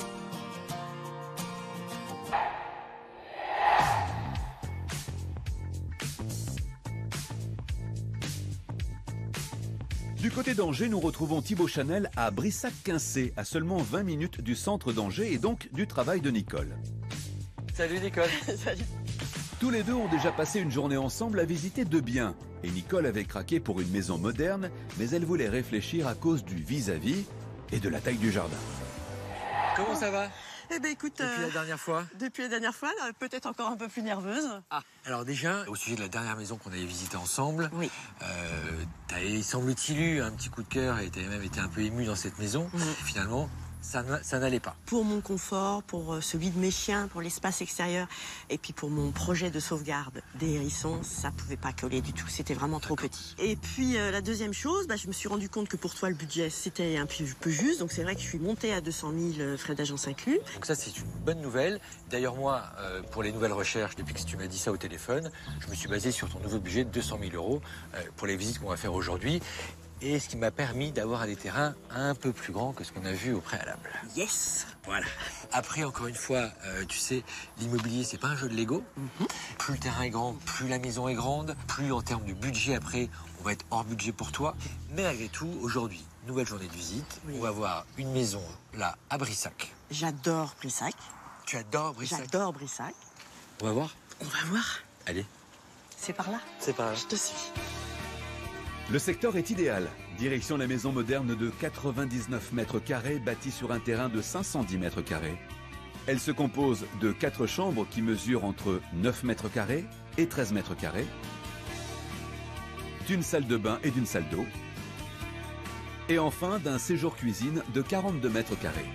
Du côté d'Angers, nous retrouvons Thibaut Chanel à Brissac-Quincé, à seulement 20 minutes du centre d'Angers et donc du travail de Nicole. Salut Nicole. Salut. Tous les deux ont déjà passé une journée ensemble à visiter deux biens. Et Nicole avait craqué pour une maison moderne, mais elle voulait réfléchir à cause du vis-à-vis et de la taille du jardin. Comment ça va? Eh ben écoute, Depuis la dernière fois peut-être encore un peu plus nerveuse. Ah, alors déjà, au sujet de la dernière maison qu'on avait visitée ensemble, oui. T'avais, semble-t-il, eu un petit coup de cœur et t'avais même été un peu ému dans cette maison. Et finalement, ça n'allait pas. Pour mon confort, pour celui de mes chiens, pour l'espace extérieur, et puis pour mon projet de sauvegarde des hérissons, ça pouvait pas coller du tout. C'était vraiment trop petit. Et puis la deuxième chose, je me suis rendu compte que pour toi le budget c'était un peu juste. Donc c'est vrai que je suis montée à 200 000 frais d'agence inclus. Donc ça c'est une bonne nouvelle. D'ailleurs moi, pour les nouvelles recherches, depuis que tu m'as dit ça au téléphone, je me suis basé sur ton nouveau budget de 200 000 € pour les visites qu'on va faire aujourd'hui. Et ce qui m'a permis d'avoir des terrains un peu plus grands que ce qu'on a vu au préalable. Yes. Voilà. Après, encore une fois, tu sais, l'immobilier, c'est pas un jeu de Lego. Plus le terrain est grand, plus la maison est grande, plus en termes de budget, après, on va être hors budget pour toi. Mais malgré tout, aujourd'hui, nouvelle journée de visite, on va voir une maison, là, à Brissac. J'adore Brissac. Tu adores Brissac? J'adore Brissac. On va voir? On va voir. Allez. C'est par là? C'est par là. Je te suis. Le secteur est idéal. Direction la maison moderne de 99 mètres carrés bâtie sur un terrain de 510 mètres carrés. Elle se compose de 4 chambres qui mesurent entre 9 mètres carrés et 13 mètres carrés, d'une salle de bain et d'une salle d'eau, et enfin d'un séjour cuisine de 42 mètres carrés.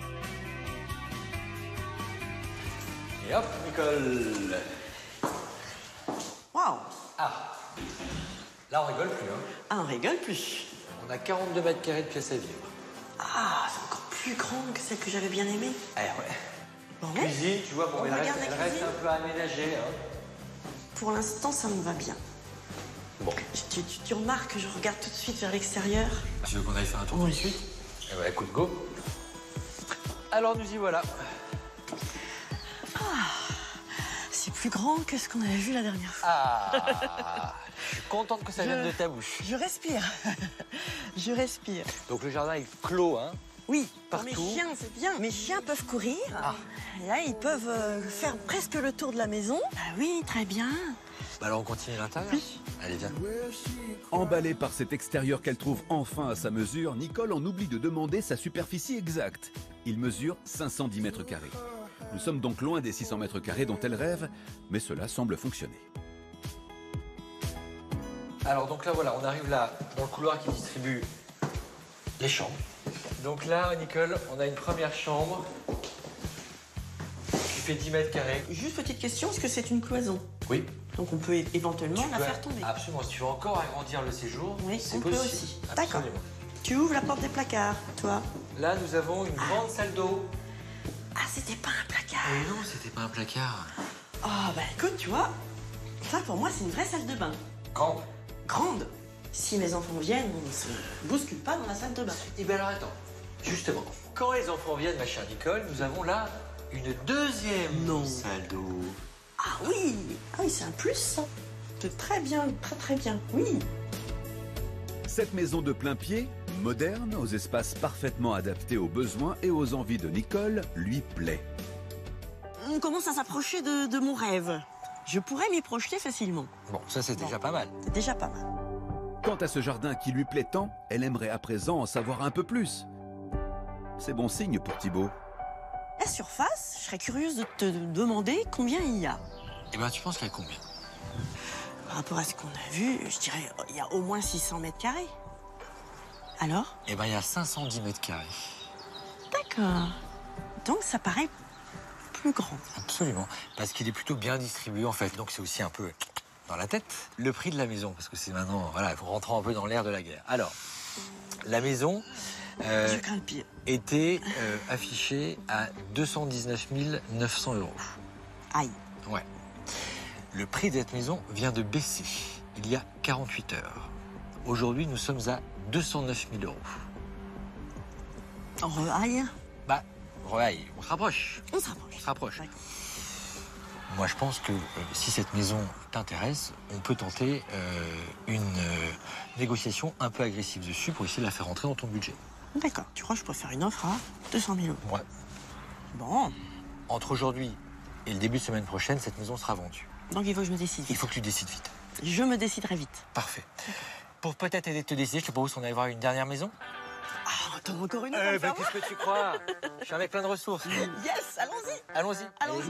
Et hop, Nicole. Waouh. Ah. Là, on rigole plus, hein. Ah, on rigole plus. On a 42 mètres carrés de pièces à vivre. Ah, c'est encore plus grand que celle que j'avais bien aimée. Eh ouais. Bon. Cuisine, tu vois, bon, elle reste un peu aménagée, hein. Pour l'instant, ça me va bien. Bon. Tu remarques que je regarde tout de suite vers l'extérieur? Tu veux qu'on aille faire un tour tout de suite? Eh ouais, écoute, go. Alors, nous y voilà. Ah, c'est plus grand que ce qu'on avait vu la dernière fois. Ah. Je suis contente que ça vienne de ta bouche. Je respire. Je respire. Donc le jardin est clos, hein? Oui, partout. Pour mes chiens, c'est bien. Mes chiens peuvent courir. Ah. Et là, ils peuvent faire presque le tour de la maison. Ah oui, très bien. Alors on continue à l'intérieur? Oui. Allez, viens. Emballée par cet extérieur qu'elle trouve enfin à sa mesure, Nicole en oublie de demander sa superficie exacte. Il mesure 510 mètres carrés. Nous sommes donc loin des 600 mètres carrés dont elle rêve, mais cela semble fonctionner. Alors donc là voilà, on arrive là dans le couloir qui distribue les chambres. Donc là, Nicole, on a une première chambre qui fait 10 mètres carrés. Juste petite question, est-ce que c'est une cloison? Oui. Donc on peut éventuellement la faire tomber. Absolument, si tu veux encore agrandir le séjour, oui, c'est on possible. peut aussi. D'accord. Tu ouvres la porte des placards, toi. Là, nous avons une grande salle d'eau. Ah, c'était pas un placard. Mais non, c'était pas un placard. Ah, bah écoute, tu vois, ça pour moi, c'est une vraie salle de bain. Grande. Grande. Si mes enfants viennent, on ne se bouscule pas dans la salle de bain. Et bien alors attends, justement, quand les enfants viennent, ma chère Nicole, nous avons là une deuxième salle d'eau. Ah oui, c'est un plus, ça. C'est très bien, très bien, oui. Cette maison de plein pied, moderne, aux espaces parfaitement adaptés aux besoins et aux envies de Nicole, lui plaît. On commence à s'approcher de mon rêve. Je pourrais m'y projeter facilement. Bon, ça c'est déjà pas mal. C'est déjà pas mal. Quant à ce jardin qui lui plaît tant, elle aimerait à présent en savoir un peu plus. C'est bon signe pour Thibaut. La surface, je serais curieuse de te demander combien il y a. Eh ben, tu penses qu'il y a combien? Par rapport à ce qu'on a vu, je dirais il y a au moins 600 mètres carrés. Alors? Eh ben, il y a 510 mètres carrés. D'accord. Donc ça paraît plus grand. Absolument. Parce qu'il est plutôt bien distribué, en fait. Donc c'est aussi un peu dans la tête. Le prix de la maison, parce que c'est maintenant, voilà, il faut rentrer un peu dans l'ère de la guerre. Alors, la maison était affichée à 219 900 €. Aïe. Ouais. Le prix de cette maison vient de baisser il y a 48 heures. Aujourd'hui, nous sommes à 209 000 €. En rehaille? Bah, rehaille, on se rapproche. On se rapproche. On se rapproche. Moi, je pense que si cette maison t'intéresse, on peut tenter une négociation un peu agressive dessus pour essayer de la faire rentrer dans ton budget. D'accord. Tu crois que je peux faire une offre à 200 000 €? Ouais. Bon. Entre aujourd'hui et le début de semaine prochaine, cette maison sera vendue. Donc il faut que je me décide vite. Il faut que tu décides vite. Je me déciderai vite. Parfait. Pour peut-être aider à te décider, je te propose qu'on aille voir une dernière maison. Ah, attends, encore une fois. Qu'est-ce que tu crois? Je suis un mec plein de ressources. Yes, allons-y. Allons-y.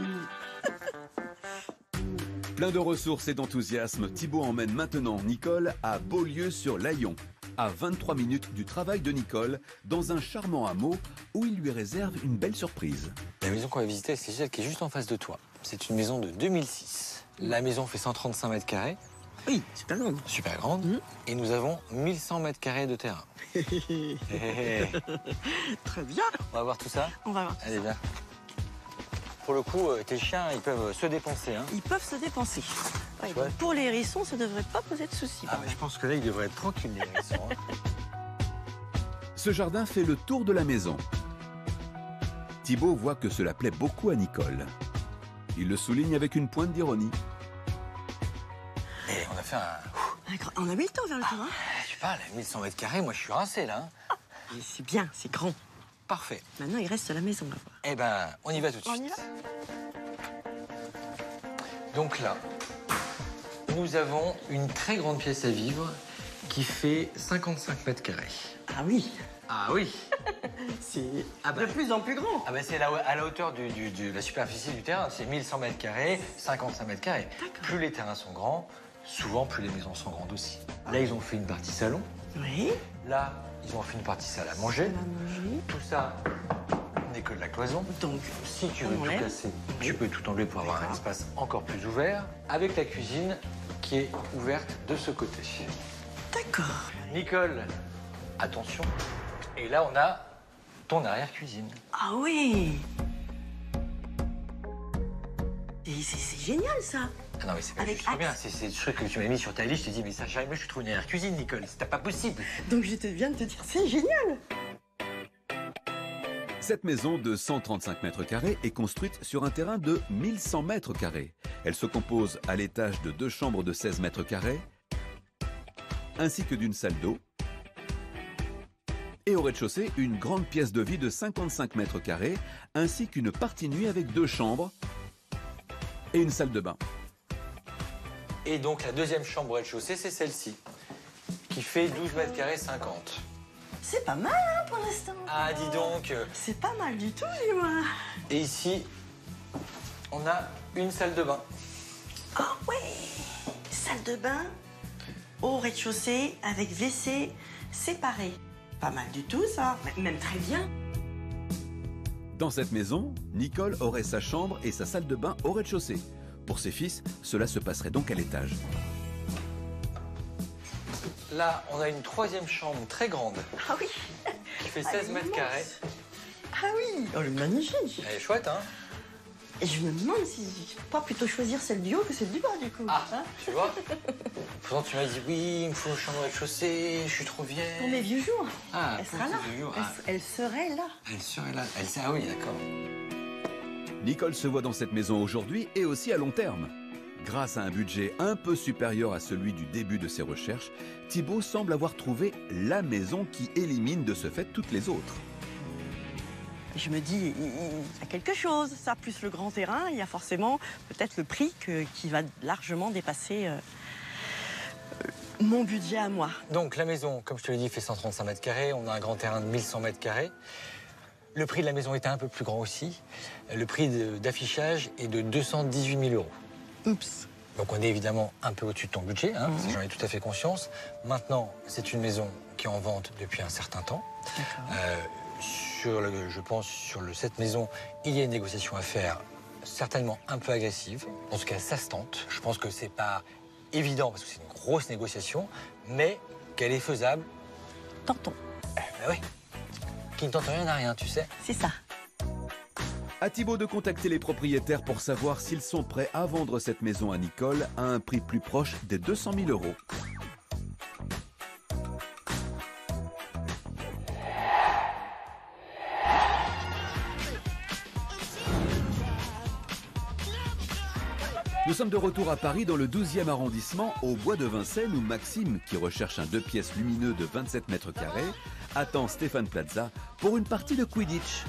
Plein de ressources et d'enthousiasme, Thibaut emmène maintenant Nicole à Beaulieu-sur-Layon, à 23 minutes du travail de Nicole, dans un charmant hameau où il lui réserve une belle surprise. La maison qu'on va visiter, c'est celle qui est juste en face de toi. C'est une maison de 2006. La maison fait 135 mètres carrés. Oui, super grande. Super grande. Et nous avons 1100 mètres carrés de terrain. Très bien. On va voir tout ça? On va voir. Allez, viens. Pour le coup, tes chiens, ils peuvent se dépenser. Hein. Ils peuvent se dépenser. Ouais, donc pour les hérissons, ça ne devrait pas poser de soucis. Ah, mais je pense que là, ils devraient être tranquilles, les hérissons. Hein. Ce jardin fait le tour de la maison. Thibaut voit que cela plaît beaucoup à Nicole. Il le souligne avec une pointe d'ironie. Et on a fait un... On a mis le temps vers le tour, hein? Je sais pas, là, 1100 mètres carrés, moi, je suis rincé, là. Hein. C'est bien, c'est grand. Parfait. Maintenant, il reste la maison, on va voir. Eh ben, on y va tout de suite. On y va? Donc là, nous avons une très grande pièce à vivre qui fait 55 mètres carrés. Ah oui. Ah oui. C'est de plus en plus grand. Ah ben c'est à la hauteur de la superficie du terrain. C'est 1100 mètres carrés, 55 mètres carrés. Plus les terrains sont grands, souvent plus les maisons sont grandes aussi. Là, ils ont fait une partie salon. Oui. Là, ils ont fait une partie salle à manger. Tout ça n'est que de la cloison. Donc, si tu veux tout casser, tu peux tout enlever pour avoir un espace encore plus ouvert, avec la cuisine qui est ouverte de ce côté. D'accord. Nicole, attention. Et là, on a ton arrière-cuisine. Ah oui. C'est génial, ça. Ah non, mais c'est pas juste trop bien. C'est le truc que tu m'as mis sur ta liste. Je te dis, mais ça, jamais je trouve une arrière-cuisine, Nicole. C'était pas possible. Donc, je viens de te dire, c'est génial. Cette maison de 135 mètres carrés est construite sur un terrain de 1100 mètres carrés. Elle se compose à l'étage de 2 chambres de 16 mètres carrés, ainsi que d'une salle d'eau. Et au rez-de-chaussée, une grande pièce de vie de 55 mètres carrés, ainsi qu'une partie nuit avec 2 chambres et une salle de bain. Et donc, la deuxième chambre au rez-de-chaussée, c'est celle-ci, qui fait 12 mètres carrés 50. C'est pas mal, hein, pour l'instant. Ah, dis donc. C'est pas mal du tout, dis-moi. Et ici, on a une salle de bain. Ah ouais. Salle de bain au rez-de-chaussée avec WC séparé. Pas mal du tout, ça. Même très bien. Dans cette maison, Nicole aurait sa chambre et sa salle de bain au rez-de-chaussée. Pour ses fils, cela se passerait donc à l'étage. Là, on a une 3e chambre très grande. Ah oui. Qui fait 16 mètres carrés. Ah oui. Oh, le magnifique. Elle est chouette, hein? Et je me demande si je peux pas plutôt choisir celle du haut que celle du bas, du coup. Ah, hein, tu vois? Pourtant, tu m'as dit, oui, il me faut une chambre au rez-de-chaussée, je suis trop vieille. Pour mes vieux jours. Ah, elle sera là. Elle serait là. Elle serait là. Ah oui, d'accord. Nicole se voit dans cette maison aujourd'hui et aussi à long terme. Grâce à un budget un peu supérieur à celui du début de ses recherches, Thibaut semble avoir trouvé la maison qui élimine de ce fait toutes les autres. Je me dis, il y a quelque chose, ça, plus le grand terrain, il y a forcément peut-être le prix qui va largement dépasser mon budget à moi. Donc la maison, comme je te l'ai dit, fait 135 mètres carrés, on a un grand terrain de 1100 mètres carrés. Le prix de la maison était un peu plus grand aussi. Le prix d'affichage est de 218 000 euros. Oups. Donc on est évidemment un peu au-dessus de ton budget, hein, j'en ai tout à fait conscience. Maintenant, c'est une maison qui est en vente depuis un certain temps. Je pense sur cette maison, il y a une négociation à faire, certainement un peu agressive. En tout cas, ça se tente. Je pense que c'est pas évident parce que c'est une grosse négociation, mais qu'elle est faisable. Tentons. Ben oui. Qui ne tente rien n'a rien, tu sais. C'est ça. À Thibaut de contacter les propriétaires pour savoir s'ils sont prêts à vendre cette maison à Nicole à un prix plus proche des 200 000 euros. Nous sommes de retour à Paris dans le 12e arrondissement, au bois de Vincennes, où Maxime, qui recherche un 2 pièces lumineux de 27 mètres carrés, attend Stéphane Plaza pour une partie de Quidditch.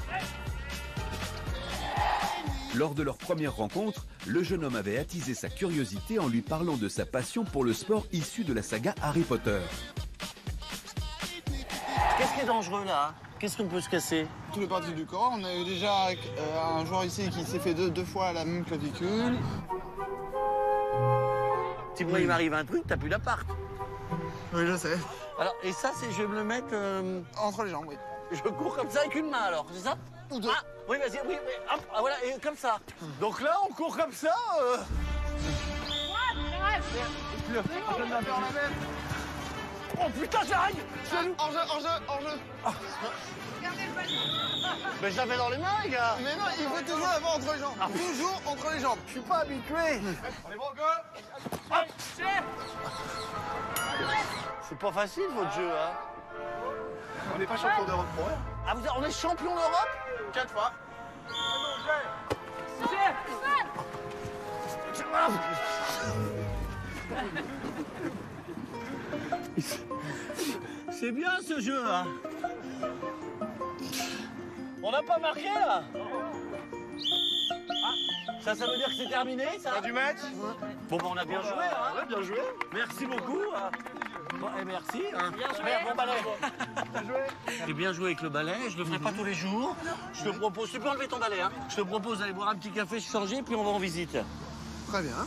Lors de leur première rencontre, le jeune homme avait attisé sa curiosité en lui parlant de sa passion pour le sport issu de la saga Harry Potter. Qu'est-ce qui est dangereux, là? Qu'est-ce qu'on peut se casser? Toutes les parties du corps. On a eu déjà un joueur ici qui s'est fait deux fois la même clavicule. Si moi il m'arrive un truc, t'as plus d'appart. Oui, je sais. Alors, et ça, c'est je vais me le mettre... Entre les jambes, oui. Je cours comme ça avec une main, alors, c'est ça? Ou deux. Ah, oui, vas-y, oui, hop, ah, voilà, et comme ça. Donc là, on court comme ça. Je vais me la faire la même. Oh putain, j'arrive! En jeu. Mais je l'avais dans les mains, les gars! Mais non, il faut toujours l'avoir entre les jambes. Toujours entre les jambes. Je suis pas habitué! On est bon, go! Hop! C'est pas facile, votre jeu, hein? On n'est pas champion d'Europe pour rien. Ah, on est champion d'Europe? 4 fois. C'est bien ce jeu, là. On n'a pas marqué, là? Ah, ça veut dire que c'est terminé, ça? Fin du match? Bon, bah, on a bien joué, hein? Ouais, bien joué. Merci beaucoup. Bon, et merci. Hein. Bien joué. Bon balai. Bien joué. J'ai bien joué avec le balai, je le ferai pas tous les jours. Je te propose, tu peux enlever ton balai, hein? Je te propose d'aller boire un petit café, se changer, puis on va en visite. Très bien.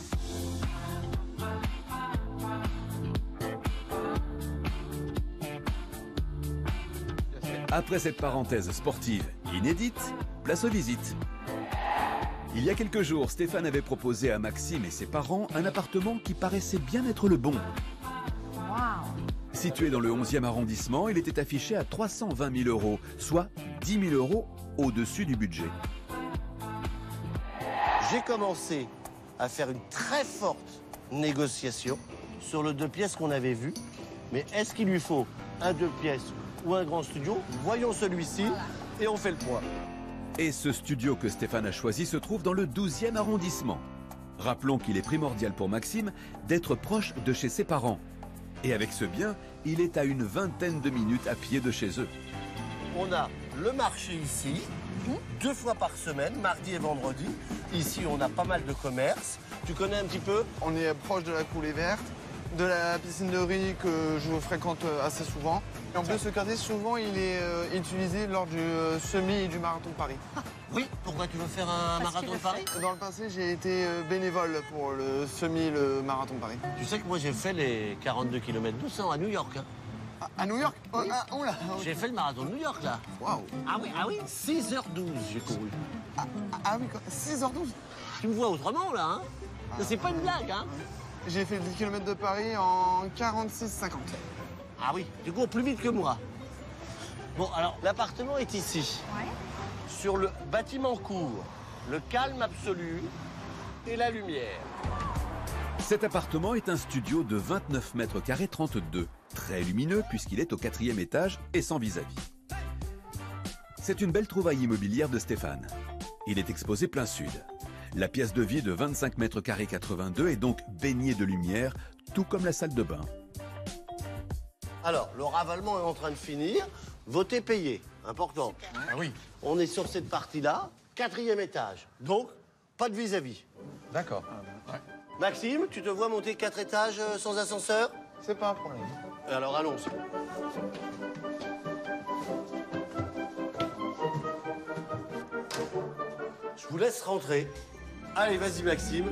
Après cette parenthèse sportive inédite, place aux visites. Il y a quelques jours, Stéphane avait proposé à Maxime et ses parents un appartement qui paraissait bien être le bon. Situé dans le 11e arrondissement, il était affiché à 320 000 €, soit 10 000 € au-dessus du budget. J'ai commencé à faire une très forte négociation sur le 2 pièces qu'on avait vu. Mais est-ce qu'il lui faut un 2 pièces ou un grand studio? Voyons celui-ci et on fait le point. Et ce studio que Stéphane a choisi se trouve dans le 12e arrondissement. Rappelons qu'il est primordial pour Maxime d'être proche de chez ses parents. Et avec ce bien, il est à une vingtaine de minutes à pied de chez eux. On a le marché ici, 2 fois par semaine, mardi et vendredi. Ici, on a pas mal de commerces. Tu connais un petit peu? On est proche de la coulée verte, de la piscine de riz que je fréquente assez souvent. Et en plus, ce quartier, souvent, il est utilisé lors du semi et du marathon de Paris. Oui, pourquoi tu veux faire un marathon de Paris? Dans le passé, j'ai été bénévole pour le semi et le marathon de Paris. Tu sais que moi, j'ai fait les 42 km 200 à New York. Hein. À New York? Oui. Oula. J'ai fait le marathon de New York, là. Waouh. Ah oui, 6h12, j'ai couru. Ah oui, 6h12? Tu me vois autrement, là, hein? C'est pas une blague, hein? J'ai fait 10 km de Paris en 46,50. Ah oui, tu cours plus vite que moi. Bon, alors, l'appartement est ici. Ouais. Sur le bâtiment court, le calme absolu et la lumière. Cet appartement est un studio de 29 mètres carrés 32, très lumineux puisqu'il est au 4e étage et sans vis-à-vis. C'est une belle trouvaille immobilière de Stéphane. Il est exposé plein sud. La pièce de vie de 25 mètres carrés 82 est donc baignée de lumière, tout comme la salle de bain. Alors, le ravalement est en train de finir. Votez payé, important. Ah oui. On est sur cette partie-là, 4e étage. Donc, pas de vis-à-vis. D'accord. Maxime, tu te vois monter 4 étages sans ascenseur? C'est pas un problème. Alors, allons-y. Je vous laisse rentrer. Allez, vas-y, Maxime.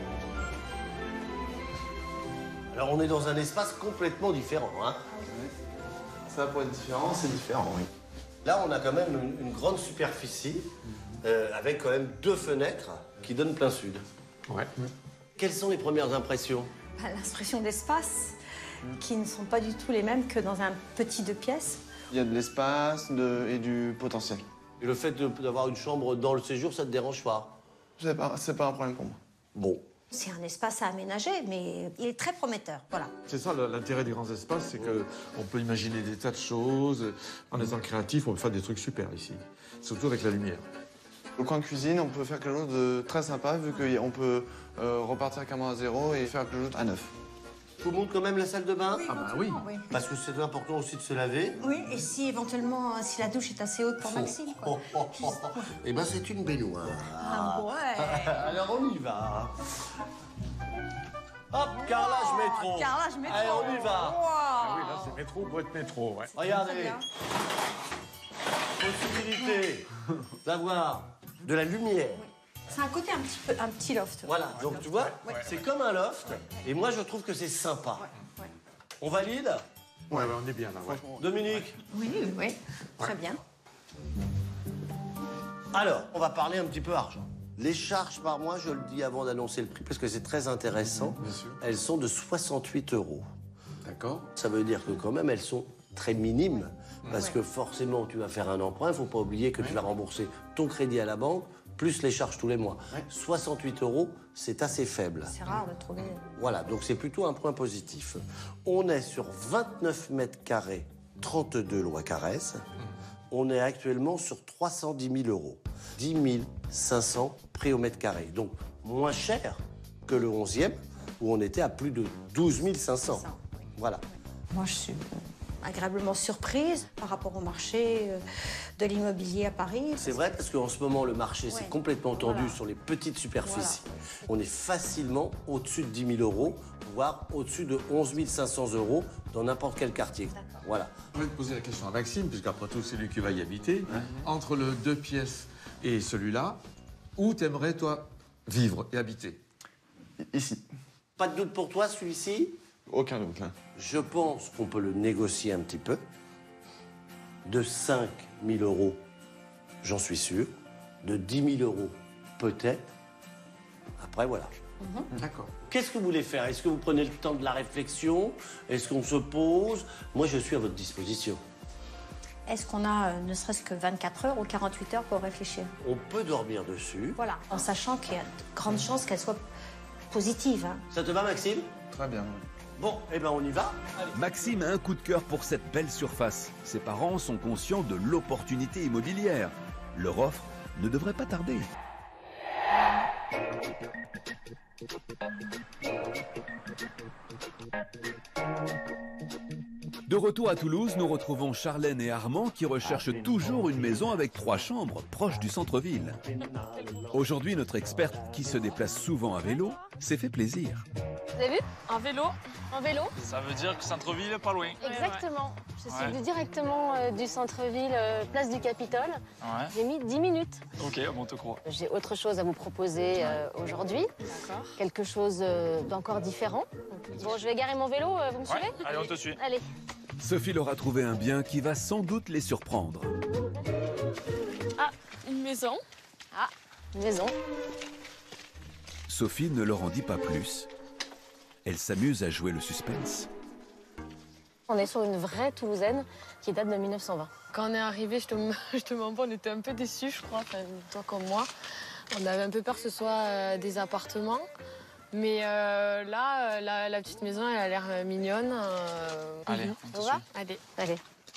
Alors, on est dans un espace complètement différent, hein? Ça pourrait être différent, c'est différent, oui. Là, on a quand même une grande superficie, avec quand même 2 fenêtres qui donnent plein sud. Ouais. Quelles sont les premières impressions? L'expression d'espace, qui ne sont pas du tout les mêmes que dans un petit 2 pièces. Il y a de l'espace et du potentiel. Et le fait d'avoir une chambre dans le séjour, ça te dérange pas? C'est pas un problème pour moi. Bon. C'est un espace à aménager, mais il est très prometteur. Voilà. C'est ça l'intérêt des grands espaces, c'est qu'on peut imaginer des tas de choses. En étant créatif, on peut faire des trucs super ici, surtout avec la lumière. Le coin cuisine, on peut faire quelque chose de très sympa, vu qu'on peut repartir carrément à zéro et faire quelque chose à neuf. Je vous montre quand même la salle de bain? Ah bah oui. Parce que c'est important aussi de se laver. Oui, et si éventuellement, si la douche est assez haute pour Maxime, quoi. Eh ben, c'est une baignoire. Ah ouais. Alors, on y va. Hop, carrelage métro. Carrelage métro. Allez, on y va. Wow. Ah oui, là, c'est métro, boîte métro, ouais. Regardez. possibilité d'avoir de la lumière. C'est un côté un petit loft. Voilà, donc tu vois, c'est comme un loft. Et moi, je trouve que c'est sympa. On valide? Ouais, on est bien là. Ouais. Dominique? Oui, très bien. Alors, on va parler un petit peu argent. Les charges par mois, je le dis avant d'annoncer le prix, parce que c'est très intéressant. Bien sûr. Elles sont de 68 €. D'accord. Ça veut dire que quand même, elles sont très minimes. Parce que forcément, tu vas faire un emprunt, il ne faut pas oublier que tu vas rembourser ton crédit à la banque, plus les charges tous les mois. 68 €, c'est assez faible. C'est rare de trouver. Voilà, donc c'est plutôt un point positif. On est sur 29 mètres carrés, 32 lois Caresse. On est actuellement sur 310 000 €. 10 500 prix au mètre carré. Donc moins cher que le 11e, où on était à plus de 12 500. Voilà. Moi, je suis agréablement surprise par rapport au marché de l'immobilier à Paris. C'est vrai parce qu'en ce moment, le marché s'est complètement tendu sur les petites superficies. On est facilement au-dessus de 10 000 €, voire au-dessus de 11 500 € dans n'importe quel quartier. Voilà. Je vais te poser la question à Maxime, puisqu'après tout, c'est lui qui va y habiter. Entre le 2 pièces et celui-là, où t'aimerais, toi, vivre et habiter? Ici. Pas de doute pour toi, celui-ci? Aucun doute. Hein. Je pense qu'on peut le négocier un petit peu. De 5 000 €, j'en suis sûr. De 10 000 €, peut-être. Après, voilà. D'accord. Qu'est-ce que vous voulez faire? Est-ce que vous prenez le temps de la réflexion? Est-ce qu'on se pose? Moi, je suis à votre disposition. Est-ce qu'on a ne serait-ce que 24 heures ou 48 heures pour réfléchir? On peut dormir dessus. Voilà, en sachant qu'il y a de grandes chances qu'elle soit positive. Hein. Ça te va, Maxime? Très bien. Bon, eh ben on y va. Maxime a un coup de cœur pour cette belle surface. Ses parents sont conscients de l'opportunité immobilière. Leur offre ne devrait pas tarder. De retour à Toulouse, nous retrouvons Charlène et Armand qui recherchent toujours une maison avec 3 chambres proche du centre-ville. Aujourd'hui, notre experte, qui se déplace souvent à vélo, s'est fait plaisir. Vous avez vu? Un vélo. Un vélo? Ça veut dire que centre-ville, pas loin. Exactement. Je suis Ouais. venue directement du centre-ville, place du Capitole. Ouais. J'ai mis 10 minutes. Ok, on te croit. J'ai autre chose à vous proposer aujourd'hui. D'accord. Quelque chose d'encore différent. Bon, je vais garer mon vélo, vous me suivez? Allez, on te suit. Allez. Sophie leur a trouvé un bien qui va sans doute les surprendre. Ah, une maison. Ah, une maison. Sophie ne leur en dit pas plus. Elle s'amuse à jouer le suspense. On est sur une vraie Toulousaine qui date de 1920. Quand on est arrivé, je te mens pas, on était un peu déçus, je crois, enfin, toi comme moi. On avait un peu peur que ce soit des appartements. Mais là, la petite maison, elle a l'air mignonne. Allez, on te On suit. va? Allez. Allez.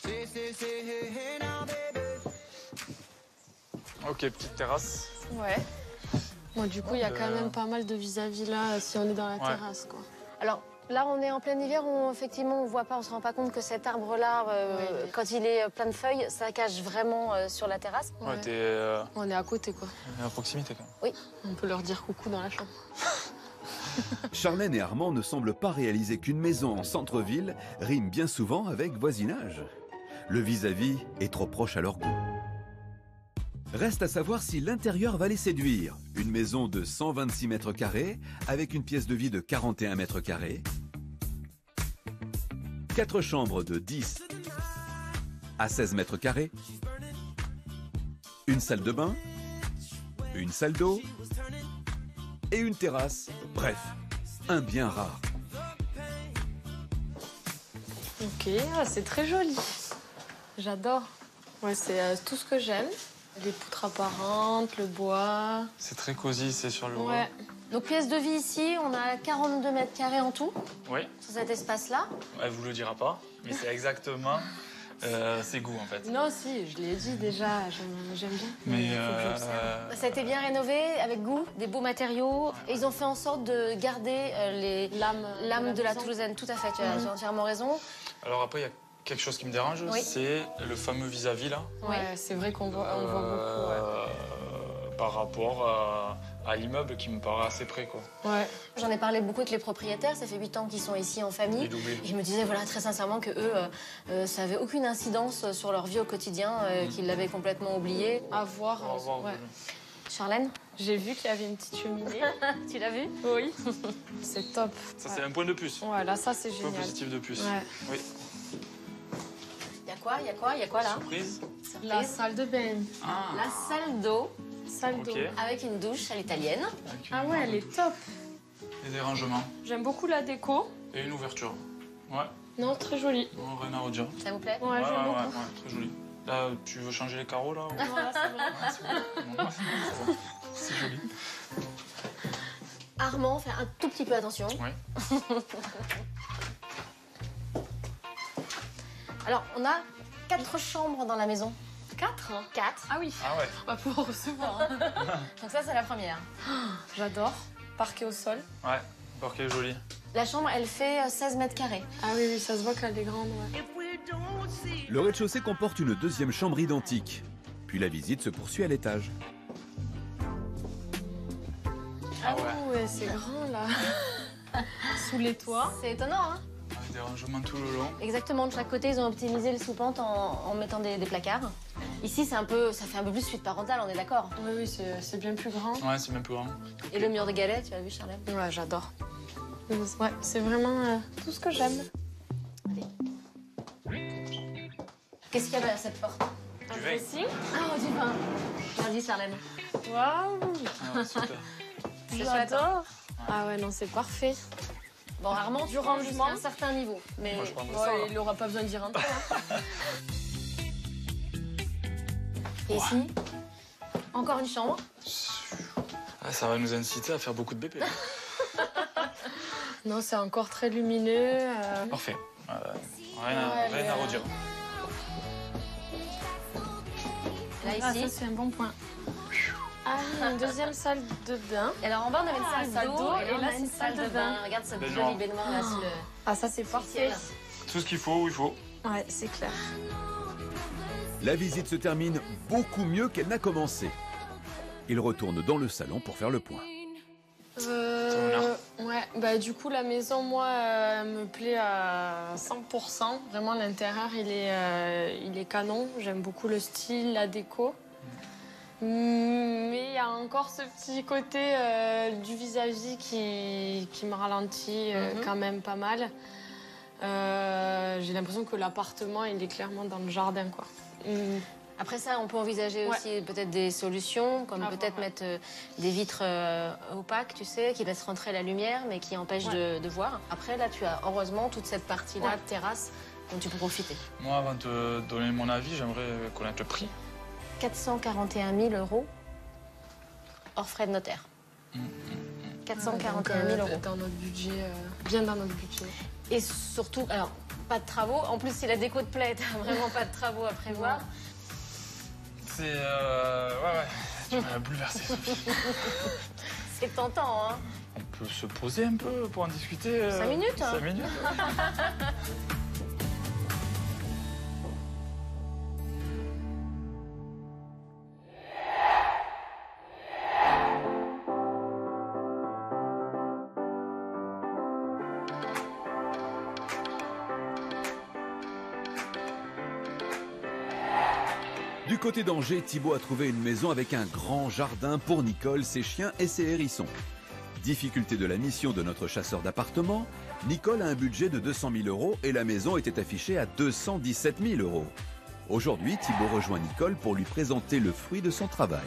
Ok, petite terrasse. Ouais. Bon, du coup, il y a quand même pas mal de vis-à-vis là, si on est dans la Ouais. terrasse, quoi. Alors là, on est en plein hiver, effectivement, on voit pas, on se rend pas compte que cet arbre-là, quand il est plein de feuilles, ça cache vraiment sur la terrasse. Ouais, t'es On est à côté, quoi. à proximité quand même. Oui. On peut leur dire coucou dans la chambre. Charlène et Armand ne semblent pas réaliser qu'une maison en centre-ville rime bien souvent avec voisinage. Le vis-à-vis est trop proche à leur goût. Reste à savoir si l'intérieur va les séduire. Une maison de 126 mètres carrés avec une pièce de vie de 41 mètres carrés. 4 chambres de 10 à 16 mètres carrés. Une salle de bain. Une salle d'eau. Et une terrasse. Bref, un bien rare. Ok, c'est très joli. J'adore. Ouais, c'est tout ce que j'aime. Les poutres apparentes, le bois. C'est très cosy, c'est sur le Ouais. Donc pièce de vie ici, on a 42 mètres carrés en tout, Oui, sur cet espace-là. elle vous le dira pas, mais c'est exactement ses goûts en fait. Non, si, je l'ai dit déjà, j'aime bien. Mais Faut que j'observe. Ça a été bien rénové, avec goût, des beaux matériaux. Et ils ont fait en sorte de garder l'âme de la maison. Toulousaine. Tout à fait, tu as entièrement raison. Alors après, il y a quelque chose qui me dérange, Oui. c'est le fameux vis-à-vis là. Ouais, c'est vrai qu'on voit beaucoup. Ouais. Par rapport à l'immeuble qui me paraît assez près, quoi. Ouais. J'en ai parlé beaucoup avec les propriétaires, ça fait 8 ans qu'ils sont ici en famille. Et je me disais, voilà, très sincèrement, que eux, ça avait aucune incidence sur leur vie au quotidien, qu'ils l'avaient complètement oublié. À voir. Ouais. Charlène? J'ai vu qu'il y avait une petite cheminée. Tu l'as vu? Oui. C'est top. Ça, c'est un point de plus. Ouais, là, ça, c'est Un génial. point positif de plus. Ouais. Oui. Il y a quoi là? Surprise. La salle de bain. La salle d'eau. Salle d'eau. Avec une douche à l'italienne. Ah ouais, elle est top. Et des rangements. J'aime beaucoup la déco. Et une ouverture. Ouais. Non, très jolie. Non, rien à redire. Ça vous plaît? Ouais, j'aime beaucoup. Ouais, très joli. Là, tu veux changer les carreaux, là ou... Voilà, c'est bon. C'est joli. Armand, fais un tout petit peu attention. Oui. Alors, on a 4 chambres dans la maison. 4? 4. Ah oui. Ah ouais. On va pouvoir recevoir. Hein. Donc ça, c'est la première. J'adore. Parquet au sol. Ouais, parquet joli. La chambre, elle fait 16 mètres carrés. Ah oui, oui, ça se voit qu'elle est grande. Ouais. Le rez-de-chaussée comporte une deuxième chambre identique. Puis la visite se poursuit à l'étage. Ah ouais, c'est grand là. Sous les toits. C'est étonnant, hein? Avec des rangements tout le long. Exactement, de chaque côté, ils ont optimisé le sous-pente en mettant des placards. Ici, ça fait un peu plus suite parentale, on est d'accord? Oui, oui, c'est bien plus grand. Ouais, c'est même plus grand. Et le mur de galets, tu as vu, Charlène? Ouais, j'adore. Ouais, c'est vraiment tout ce que j'aime. Qu'est-ce qu'il y a derrière cette porte? Du vin. Ah, du vin. Vas-y, Charlène. Waouh! Ah, super. J'adore. Ah ouais, non, c'est parfait. Bon, Armand, du rangement, un certain niveau. Mais Moi, je prendrais ouais, ça, hein. il n'aura pas besoin d'y rentrer. Hein. Et ici, encore une chambre. Ah, ça va nous inciter à faire beaucoup de bébés. Non, c'est encore très lumineux. Parfait. Rien à redire. Là, Ah, ici. ça, c'est un bon point. Ah, une deuxième salle de bain. Et alors, en bas, on avait une salle d'eau et là, là, c'est une salle de bain. Regarde cette Baignoire. jolie baignoire là sur le... Ah, ça, c'est parfait. Tout ce qu'il faut où il faut. Ouais, c'est clair. La visite se termine beaucoup mieux qu'elle n'a commencé. Il retourne dans le salon pour faire le point. Ouais, bah du coup la maison, moi, me plaît à 100%. Vraiment, l'intérieur, il est canon. J'aime beaucoup le style, la déco. Mais il y a encore ce petit côté du vis-à-vis qui me ralentit quand même pas mal. J'ai l'impression que l'appartement, il est clairement dans le jardin, quoi. Après ça, on peut envisager aussi peut-être des solutions, comme peut-être mettre des vitres opaques, tu sais, qui laissent rentrer la lumière, mais qui empêchent de voir. Après, là, tu as heureusement toute cette partie-là de terrasse dont tu peux profiter. Moi, avant de te donner mon avis, j'aimerais connaître le prix. 441 000 € hors frais de notaire. 441 000 €. Dans notre budget, bien dans notre budget. Et surtout, alors, pas de travaux. En plus, si la déco te plaît, t'as vraiment pas de travaux à prévoir. C'est... ouais. Tu m'as bouleversé, Sophie. C'est tentant, hein. On peut se poser un peu pour en discuter 5 minutes, hein. 5 minutes. Du côté d'Angers, Thibaut a trouvé une maison avec un grand jardin pour Nicole, ses chiens et ses hérissons. Difficulté de la mission de notre chasseur d'appartements, Nicole a un budget de 200 000 € et la maison était affichée à 217 000 €. Aujourd'hui, Thibaut rejoint Nicole pour lui présenter le fruit de son travail.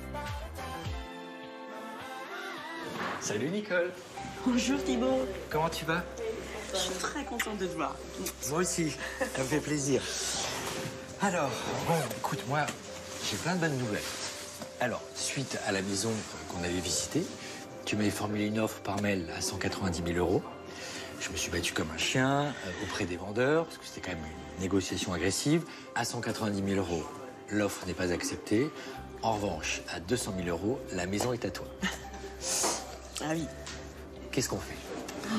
Salut Nicole. Bonjour Thibaut. Comment tu vas? Je suis très contente de te voir. Moi aussi, ça me fait plaisir. Alors, bon, écoute, moi, j'ai plein de bonnes nouvelles. Alors, suite à la maison qu'on avait visitée, tu m'avais formulé une offre par mail à 190 000 €. Je me suis battu comme un chien auprès des vendeurs, parce que c'était quand même une négociation agressive. À 190 000 €, l'offre n'est pas acceptée. En revanche, à 200 000 €, la maison est à toi. Ah oui. Qu'est-ce qu'on fait?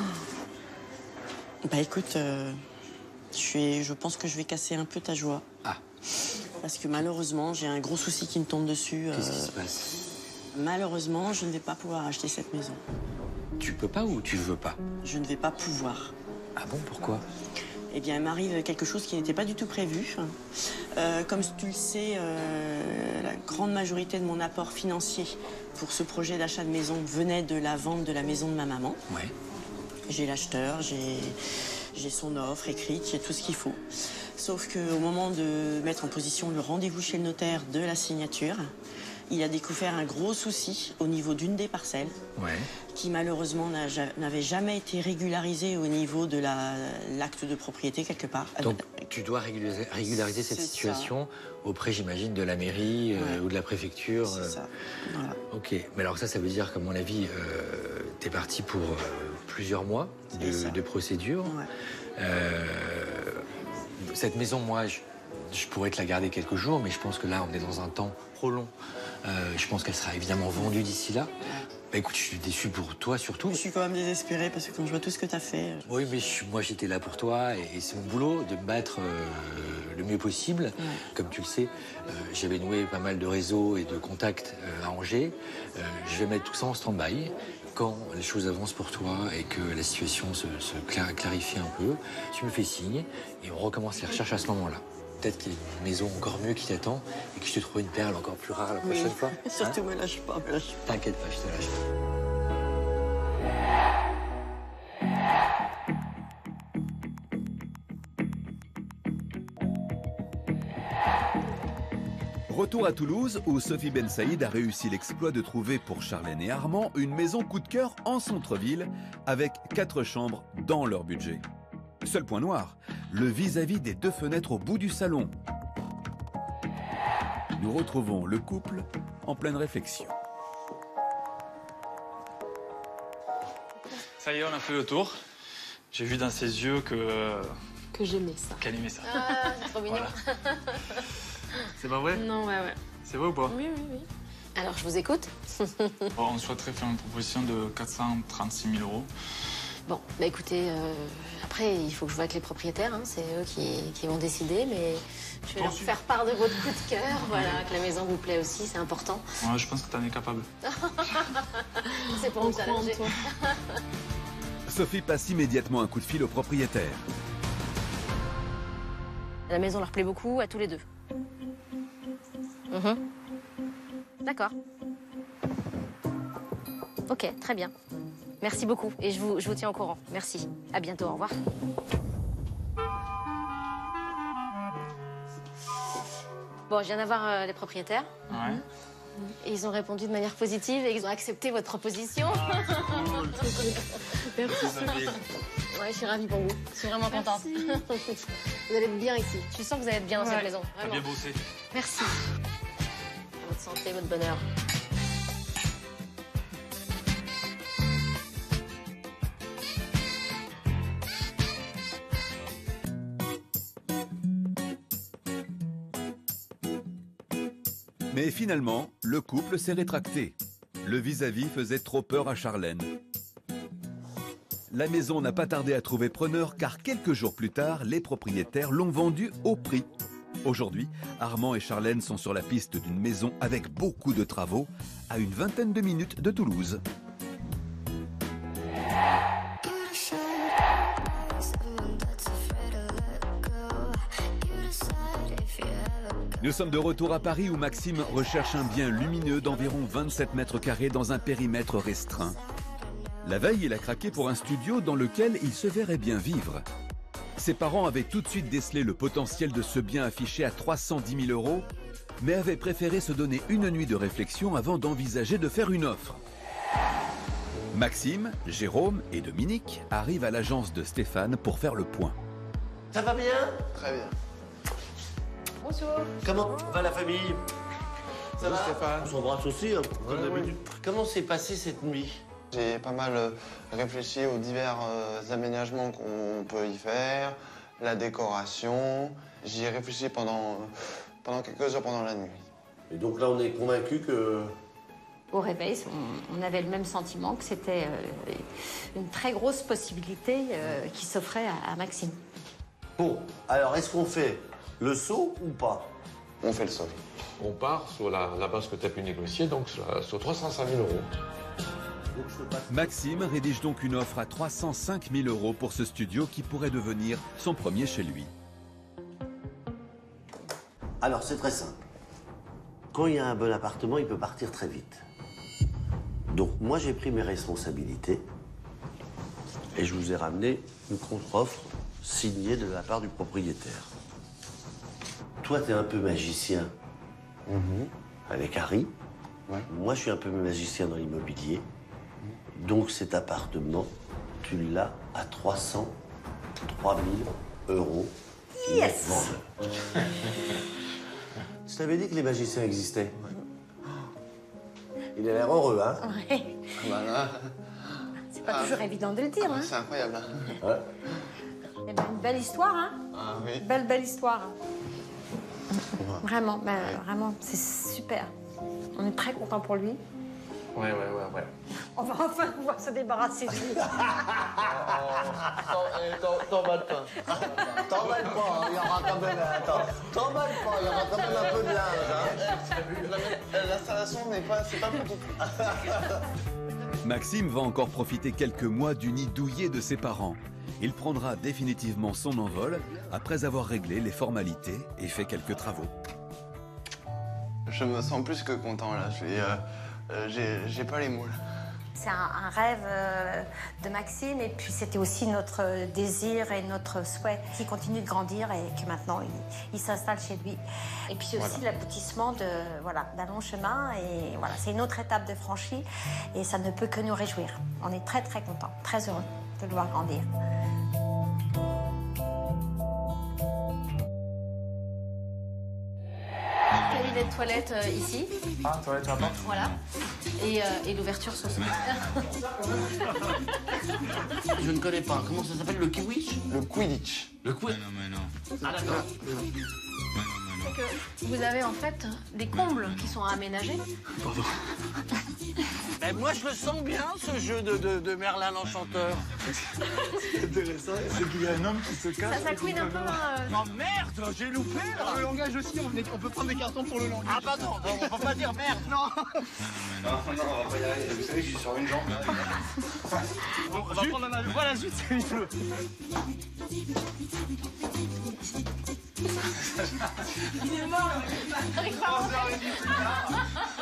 Bah écoute, je pense que je vais casser un peu ta joie. Ah. Parce que malheureusement, j'ai un gros souci qui me tombe dessus. Qu'est-ce qui se passe? Malheureusement, je ne vais pas pouvoir acheter cette maison. Tu peux pas ou tu veux pas? Je ne vais pas pouvoir. Ah bon, pourquoi? Eh bien, il m'arrive quelque chose qui n'était pas du tout prévu. Comme tu le sais, la grande majorité de mon apport financier pour ce projet d'achat de maison venait de la vente de la maison de ma maman. Ouais. J'ai l'acheteur, j'ai son offre écrite, j'ai tout ce qu'il faut. Sauf qu'au moment de mettre en position le rendez-vous chez le notaire de la signature, il a découvert un gros souci au niveau d'une des parcelles, qui malheureusement n'avait jamais été régularisée au niveau de l'acte de propriété quelque part. Donc tu dois régulariser cette situation auprès, j'imagine, de la mairie ou de la préfecture. C'est ça, voilà. Ok, mais alors ça veut dire qu'à mon avis, t'es parti pour plusieurs mois de procédure. Cette maison, moi, je pourrais te la garder quelques jours, mais je pense que là, on est dans un temps trop long. Je pense qu'elle sera évidemment vendue d'ici là. Bah, écoute, je suis déçu pour toi surtout. Je suis quand même désespérée parce que quand je vois tout ce que tu as fait... Oui, mais moi j'étais là pour toi et c'est mon boulot de me battre le mieux possible. Comme tu le sais, j'avais noué pas mal de réseaux et de contacts à Angers. Je vais mettre tout ça en stand-by. Quand les choses avancent pour toi et que la situation se clarifie un peu, tu me fais signe et on recommence les recherches à ce moment-là. Peut-être qu'il y a une maison encore mieux qui t'attend et que je te trouve une perle encore plus rare la prochaine fois. Surtout, me lâche pas, me lâche pas. T'inquiète pas, je te lâche pas. Retour à Toulouse, où Sophie Ben Saïd a réussi l'exploit de trouver pour Charlène et Armand une maison coup de cœur en centre-ville, avec 4 chambres dans leur budget. Seul point noir, le vis-à-vis des 2 fenêtres au bout du salon. Nous retrouvons le couple en pleine réflexion. Ça y est, on a fait le tour. J'ai vu dans ses yeux que j'aimais ça. Qu'elle aimait ça. Ah, c'est trop mignon. Voilà. C'est pas vrai? Non, ouais. C'est vrai ou pas? Oui. Alors, je vous écoute. On souhaiterait faire une proposition de 436 000 €. Bon, bah écoutez, après, il faut que je voie avec les propriétaires, hein, c'est eux qui vont décider, mais je vais leur faire part de votre coup de cœur, voilà, que la maison vous plaît aussi, c'est important. Ouais, je pense que t'en es capable. C'est pour me challenger. Sophie passe immédiatement un coup de fil au propriétaire. La maison leur plaît beaucoup, à tous les deux. D'accord. Ok, très bien. Merci beaucoup et je vous tiens au courant. Merci. À bientôt, au revoir. Bon, je viens d'avoir les propriétaires. Ouais. Et ils ont répondu de manière positive et ils ont accepté votre proposition. Merci. Ouais, je suis ravie pour vous. Je suis vraiment contente. Vous allez être bien ici. Je sens que vous allez être bien dans cette maison. T'as bien bossé. Merci. À votre santé, votre bonheur. Mais finalement, le couple s'est rétracté. Le vis-à-vis faisait trop peur à Charlène. La maison n'a pas tardé à trouver preneur car quelques jours plus tard, les propriétaires l'ont vendue au prix. Aujourd'hui, Armand et Charlène sont sur la piste d'une maison avec beaucoup de travaux, à une vingtaine de minutes de Toulouse. Nous sommes de retour à Paris où Maxime recherche un bien lumineux d'environ 27 mètres carrés dans un périmètre restreint. La veille, il a craqué pour un studio dans lequel il se verrait bien vivre. Ses parents avaient tout de suite décelé le potentiel de ce bien affiché à 310 000 €, mais avaient préféré se donner une nuit de réflexion avant d'envisager de faire une offre. Maxime, Jérôme et Dominique arrivent à l'agence de Stéphane pour faire le point. Ça va bien? Très bien. Bonjour. Comment va la famille? Ça va Stéphane. On s'embrasse aussi, hein, comme d'habitude. Comment s'est passée cette nuit? J'ai pas mal réfléchi aux divers aménagements qu'on peut y faire, la décoration. J'y ai réfléchi pendant quelques heures pendant la nuit. Et donc là, on est convaincu que... Au réveil, on avait le même sentiment que c'était une très grosse possibilité qui s'offrait à Maxime. Bon, alors est-ce qu'on fait le saut ou pas? On fait le saut. on part sur la base que tu as pu négocier, donc sur 305 000 euros. Maxime rédige donc une offre à 305 000 euros pour ce studio qui pourrait devenir son premier chez lui. Alors, c'est très simple. Quand il y a un bon appartement, il peut partir très vite. Donc, moi, j'ai pris mes responsabilités et je vous ai ramené une contre-offre signée de la part du propriétaire. Toi, tu es un peu magicien avec Harry. Ouais. Moi, je suis un peu magicien dans l'immobilier. Donc, cet appartement, tu l'as à 303 000 euros. Yes. Je t'avais dit que les magiciens existaient. Il a l'air heureux, hein? Ouais. Voilà. C'est pas toujours évident de le dire, hein? C'est incroyable. Ouais. Eh ben, une belle histoire, hein? Ah oui. Belle histoire. Vraiment, vraiment, c'est super. On est très content pour lui. Ouais. On va enfin pouvoir se débarrasser de lui. T'emballes pas. T'emballes pas, il y aura quand même... Attends, t'emballes pas, il y aura quand même un peu de linge. Hein. L'installation c'est pas petit. Maxime va encore profiter quelques mois du nid douillet de ses parents. Il prendra définitivement son envol après avoir réglé les formalités et fait quelques travaux. Je me sens plus que content là. J'ai pas les mots. C'est un rêve de Maxime et puis c'était aussi notre désir et notre souhait qu'il continue de grandir et que maintenant il s'installe chez lui. Et puis aussi l'aboutissement d'un long chemin et voilà, c'est une autre étape de franchie et ça ne peut que nous réjouir. On est très très contents, très heureux de le voir grandir. Cabinet de toilette ici. Ah, toilette là-bas. Voilà. Et l'ouverture sur ce Je ne connais pas. Comment ça s'appelle, le Quidditch? Le Quidditch. Le Quidditch. Ah, d'accord. C'est que vous avez en fait des combles qui sont aménagés. Pardon. Mais moi, je le sens bien, ce jeu de Merlin l'Enchanteur. Ce qui est intéressant, c'est qu'il y a un homme qui se cache. Ça couine un peu. Oh merde, j'ai loupé là. Le langage aussi, on peut prendre des cartons pour le langage. Ah bah non, on peut pas dire merde, non. Non, on va pas y arriver. Vous savez que je suis sur une jambe. On va prendre un avion. Voilà, zut, c'est une bleue. Il est mort.